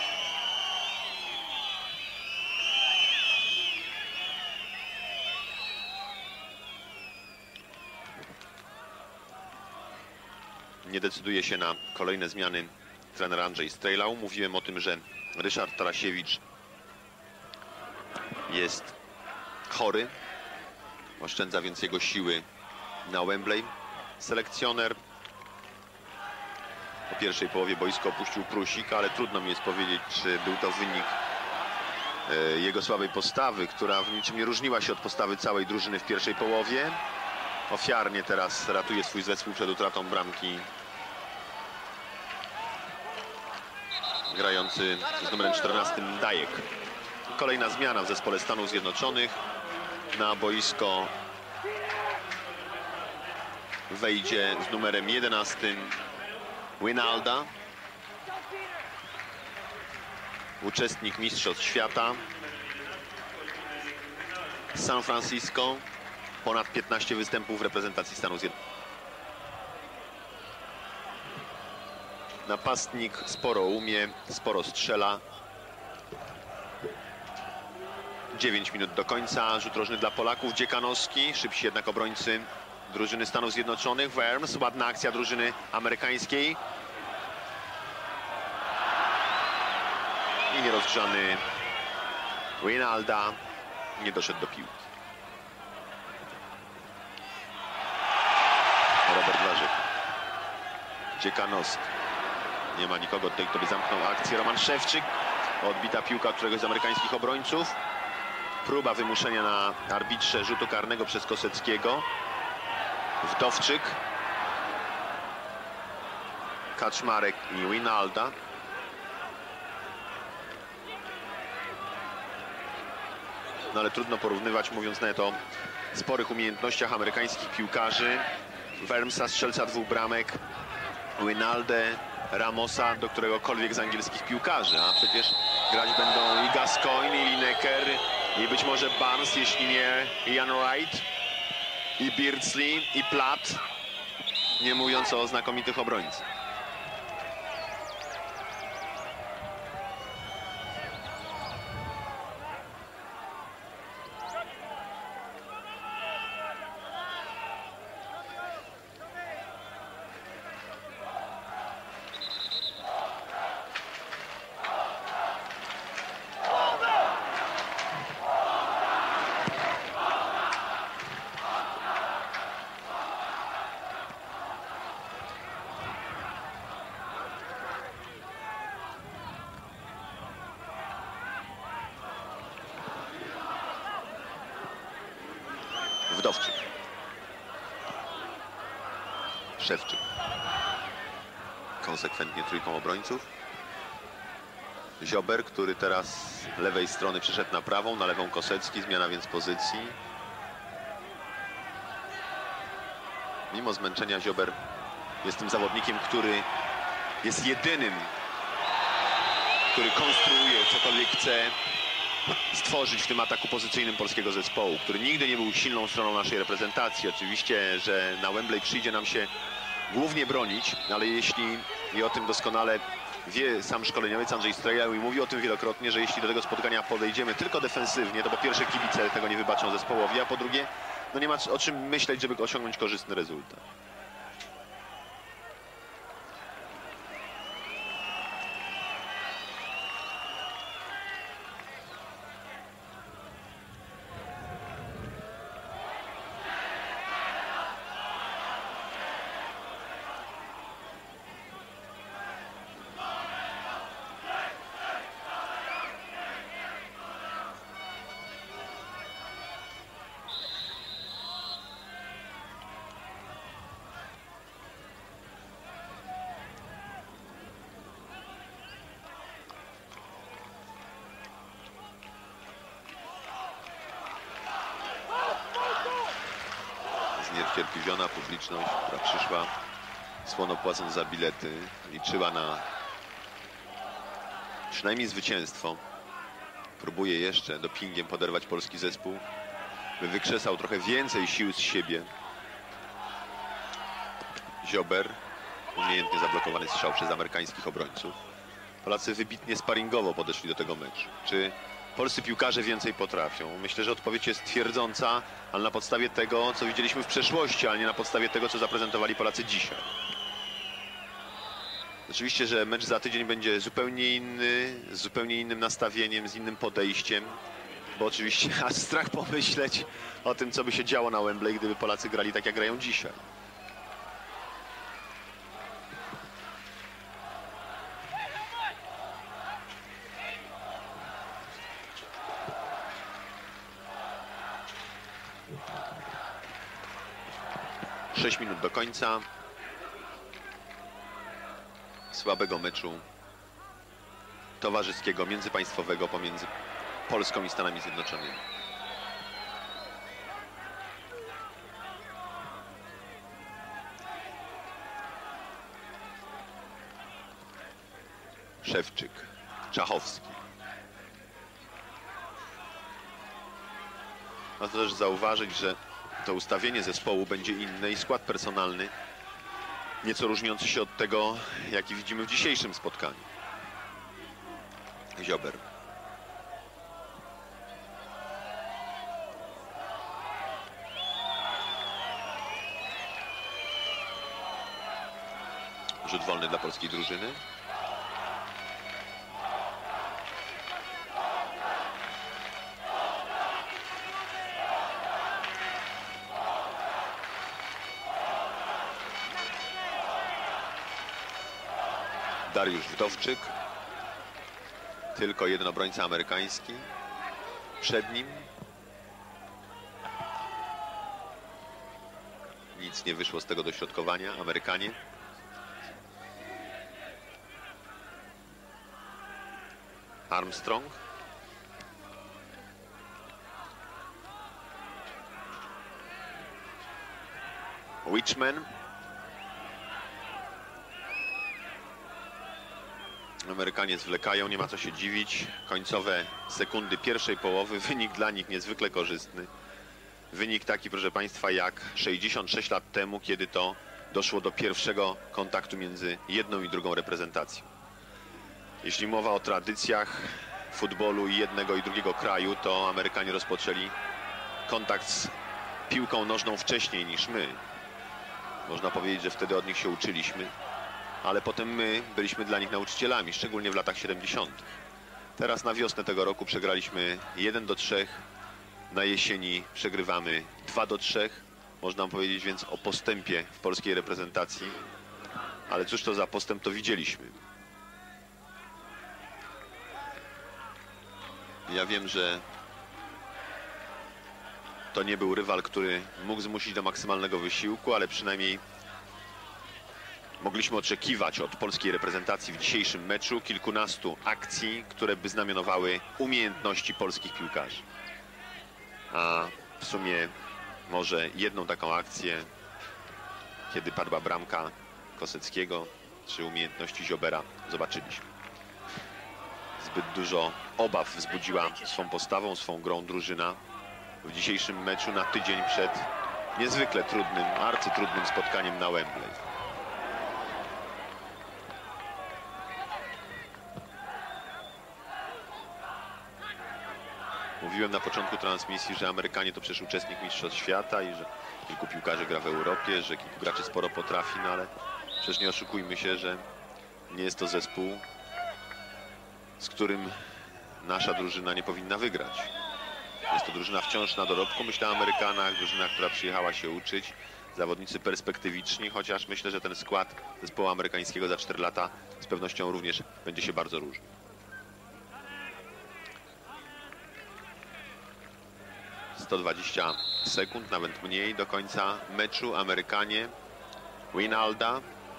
Nie decyduje się na kolejne zmiany trener Andrzej Strejlau. Mówiłem o tym, że Ryszard Tarasiewicz jest chory. Oszczędza więc jego siły na Wembley. Selekcjoner po pierwszej połowie boisko opuścił Prusik, ale trudno mi jest powiedzieć, czy był to wynik jego słabej postawy, która w niczym nie różniła się od postawy całej drużyny w pierwszej połowie. Ofiarnie teraz ratuje swój zespół przed utratą bramki grający z numerem 14 Dajek. Kolejna zmiana w zespole Stanów Zjednoczonych. Na boisko wejdzie z numerem 11 Winalda, uczestnik Mistrzostw Świata z San Francisco, ponad 15 występów w reprezentacji Stanów Zjednoczonych. Napastnik sporo umie, sporo strzela. 9 minut do końca, rzut rożny dla Polaków. Dziekanowski, szybsi jednak obrońcy drużyny Stanów Zjednoczonych. Worms, ładna akcja drużyny amerykańskiej. I nierozgrzany Winalda nie doszedł do piłki. Robert Warzycha. Dziekanowski. Nie ma nikogo tutaj, kto by zamknął akcję. Roman Szewczyk. Odbita piłka któregoś z amerykańskich obrońców. Próba wymuszenia na arbitrze rzutu karnego przez Koseckiego. Wdowczyk. Kaczmarek i Winalda. No ale trudno porównywać, mówiąc nawet o sporych umiejętnościach amerykańskich piłkarzy. Wormsa, strzelca 2 bramek. Winaldę, Ramosa, do któregokolwiek z angielskich piłkarzy. A przecież grać będą i Gascoigne, i Lineker, i być może Barnes, jeśli nie Ian Wright, i Beardsley, i Platt. Nie mówiąc o znakomitych obrońcach. Wdowczyk. Szewczyk. Konsekwentnie trójką obrońców. Ziober, który teraz z lewej strony przeszedł na prawą, na lewą Kosecki. Zmiana więc pozycji. Mimo zmęczenia Ziober jest tym zawodnikiem, który jest jedynym, który konstruuje, cokolwiek chce stworzyć w tym ataku pozycyjnym polskiego zespołu, który nigdy nie był silną stroną naszej reprezentacji. Oczywiście, że na Wembley przyjdzie nam się głównie bronić, ale jeśli, i o tym doskonale wie sam szkoleniowiec Andrzej Strejlau i mówi o tym wielokrotnie, że jeśli do tego spotkania podejdziemy tylko defensywnie, to po pierwsze kibice tego nie wybaczą zespołowi, a po drugie, no nie ma o czym myśleć, żeby osiągnąć korzystny rezultat. rozcierpliwiona publiczność, która przyszła słono płacąc za bilety, liczyła na przynajmniej zwycięstwo. Próbuje jeszcze dopingiem poderwać polski zespół, by wykrzesał trochę więcej sił z siebie. Ziober, umiejętnie zablokowany strzał przez amerykańskich obrońców. Polacy wybitnie sparingowo podeszli do tego meczu. Czy polscy piłkarze więcej potrafią? Myślę, że odpowiedź jest twierdząca, ale na podstawie tego, co widzieliśmy w przeszłości, ale nie na podstawie tego, co zaprezentowali Polacy dzisiaj. Oczywiście, że mecz za tydzień będzie zupełnie inny, z zupełnie innym nastawieniem, z innym podejściem, bo oczywiście aż strach pomyśleć o tym, co by się działo na Wembley, gdyby Polacy grali tak, jak grają dzisiaj. Sześć minut do końca słabego meczu towarzyskiego, międzypaństwowego pomiędzy Polską i Stanami Zjednoczonymi. Szewczyk, Czachowski. Warto też zauważyć, że to ustawienie zespołu będzie inne i skład personalny nieco różniący się od tego, jaki widzimy w dzisiejszym spotkaniu. Ziober. Rzut wolny dla polskiej drużyny. Dariusz Wdowczyk. Tylko jeden obrońca amerykański. Przed nim nic nie wyszło z tego dośrodkowania. Amerykanie. Armstrong. Wichman. Amerykanie zwlekają, nie ma co się dziwić. Końcowe sekundy pierwszej połowy, wynik dla nich niezwykle korzystny. Wynik taki, proszę Państwa, jak 66 lat temu, kiedy to doszło do pierwszego kontaktu między jedną i drugą reprezentacją. Jeśli mowa o tradycjach futbolu i jednego i drugiego kraju, to Amerykanie rozpoczęli kontakt z piłką nożną wcześniej niż my. Można powiedzieć, że wtedy od nich się uczyliśmy. Ale potem my byliśmy dla nich nauczycielami, szczególnie w latach 70. Teraz na wiosnę tego roku przegraliśmy 1-3. Na jesieni przegrywamy 2-3. Można powiedzieć więc o postępie w polskiej reprezentacji. Ale cóż to za postęp, to widzieliśmy. Ja wiem, że to nie był rywal, który mógł zmusić do maksymalnego wysiłku, ale przynajmniej mogliśmy oczekiwać od polskiej reprezentacji w dzisiejszym meczu kilkunastu akcji, które by znamionowały umiejętności polskich piłkarzy. A w sumie może jedną taką akcję, kiedy padła bramka Koseckiego, czy umiejętności Ziobera, zobaczyliśmy. Zbyt dużo obaw wzbudziła swą postawą, swą grą drużyna w dzisiejszym meczu na tydzień przed niezwykle trudnym, arcytrudnym spotkaniem na Wembley. Mówiłem na początku transmisji, że Amerykanie to przecież uczestnik Mistrzostw Świata i że kilku piłkarzy gra w Europie, że kilku graczy sporo potrafi, no ale przecież nie oszukujmy się, że nie jest to zespół, z którym nasza drużyna nie powinna wygrać. Jest to drużyna wciąż na dorobku, myślę o Amerykanach, drużyna, która przyjechała się uczyć, zawodnicy perspektywiczni, chociaż myślę, że ten skład zespołu amerykańskiego za 4 lata z pewnością również będzie się bardzo różnił. ...120 sekund, nawet mniej, do końca meczu. Amerykanie, Winalda.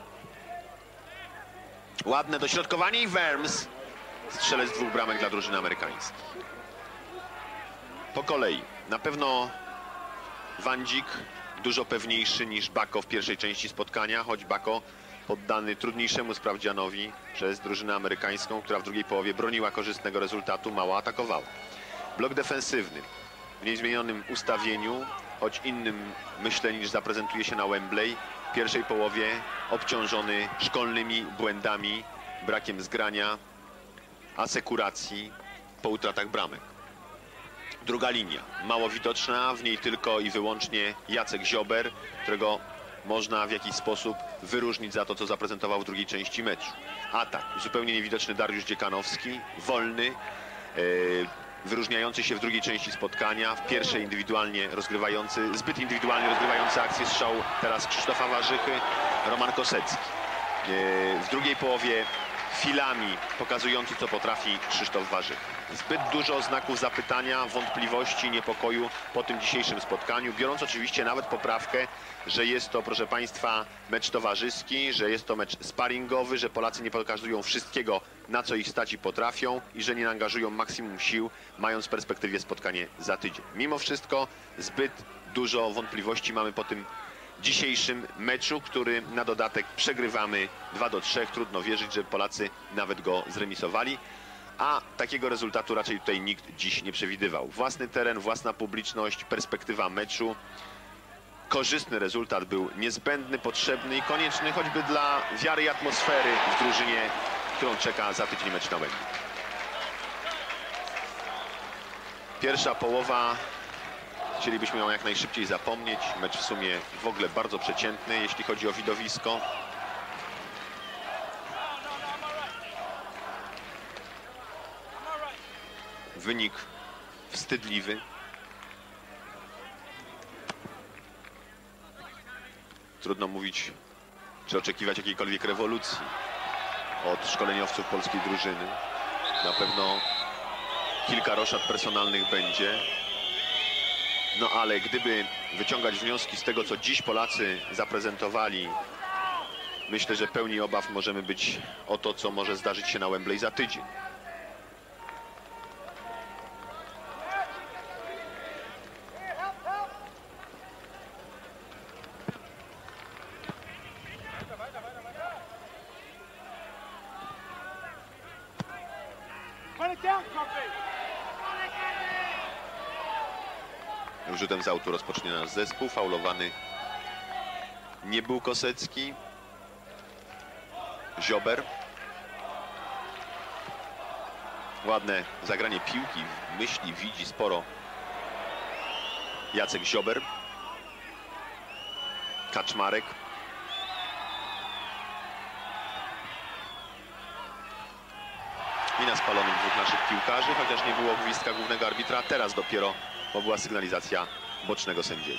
Ładne dośrodkowanie i Vermes. Strzelec 2 bramek dla drużyny amerykańskiej. Po kolei. Na pewno Wandzik dużo pewniejszy niż Bako w pierwszej części spotkania, choć Bako poddany trudniejszemu sprawdzianowi przez drużynę amerykańską, która w drugiej połowie broniła korzystnego rezultatu, mało atakowała. Blok defensywny w niezmienionym ustawieniu, choć innym myślę niż zaprezentuje się na Wembley. W pierwszej połowie obciążony szkolnymi błędami, brakiem zgrania, asekuracji po utratach bramek. Druga linia, mało widoczna, w niej tylko i wyłącznie Jacek Ziober, którego można w jakiś sposób wyróżnić za to, co zaprezentował w drugiej części meczu. Atak, zupełnie niewidoczny Dariusz Dziekanowski, wolny, wyróżniający się w drugiej części spotkania, w pierwszej zbyt indywidualnie rozgrywający akcję strzału teraz Krzysztofa Warzychy, Roman Kosecki. W drugiej połowie chwilami pokazujący, co potrafi Krzysztof Warzycha. Zbyt dużo znaków zapytania, wątpliwości, niepokoju po tym dzisiejszym spotkaniu, biorąc oczywiście nawet poprawkę, że jest to, proszę Państwa, mecz towarzyski, że jest to mecz sparingowy, że Polacy nie pokazują wszystkiego, na co ich stać i potrafią i że nie angażują maksimum sił, mając w perspektywie spotkanie za tydzień. Mimo wszystko zbyt dużo wątpliwości mamy po tym dzisiejszym meczu, który na dodatek przegrywamy 2-3. Trudno wierzyć, że Polacy nawet go zremisowali, a takiego rezultatu raczej tutaj nikt dziś nie przewidywał. Własny teren, własna publiczność, perspektywa meczu. Korzystny rezultat był niezbędny, potrzebny i konieczny choćby dla wiary i atmosfery w drużynie, którą czeka za tydzień mecz na Wembley. Pierwsza połowa, chcielibyśmy ją jak najszybciej zapomnieć. Mecz w sumie w ogóle bardzo przeciętny, jeśli chodzi o widowisko. Wynik wstydliwy. Trudno mówić, czy oczekiwać jakiejkolwiek rewolucji od szkoleniowców polskiej drużyny. Na pewno kilka roszad personalnych będzie. No ale gdyby wyciągać wnioski z tego, co dziś Polacy zaprezentowali, myślę, że pełni obaw możemy być o to, co może zdarzyć się na Wembley za tydzień. Rzutem z autu rozpocznie nasz zespół. Faulowany nie był Kosecki. Ziober. Ładne zagranie piłki. Myśli, widzi sporo Jacek Ziober. Kaczmarek. I na spalonym dwóch naszych piłkarzy, chociaż nie było gwizdka głównego arbitra. Teraz dopiero bo była sygnalizacja bocznego sędziego.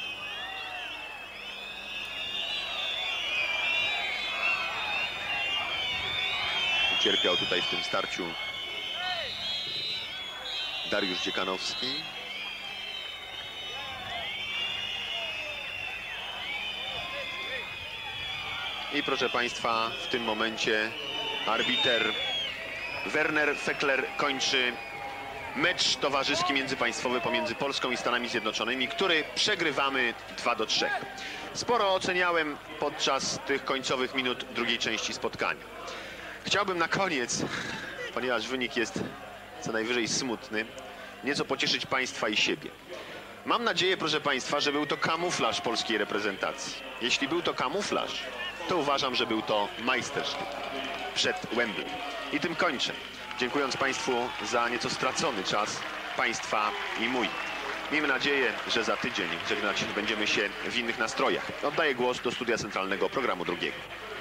Ucierpiał tutaj w tym starciu Dariusz Dziekanowski. I proszę Państwa, w tym momencie arbiter Werner Fekler kończy mecz towarzyski międzypaństwowy pomiędzy Polską i Stanami Zjednoczonymi, który przegrywamy 2-3. Sporo oceniałem podczas tych końcowych minut drugiej części spotkania. Chciałbym na koniec, ponieważ wynik jest co najwyżej smutny, nieco pocieszyć Państwa i siebie. Mam nadzieję, proszę Państwa, że był to kamuflaż polskiej reprezentacji. Jeśli był to kamuflaż, to uważam, że był to majstersztyk przed Wembley. I tym kończę, dziękując Państwu za nieco stracony czas Państwa i mój. Miejmy nadzieję, że za tydzień żegnać będziemy się w innych nastrojach. Oddaję głos do studia centralnego programu drugiego.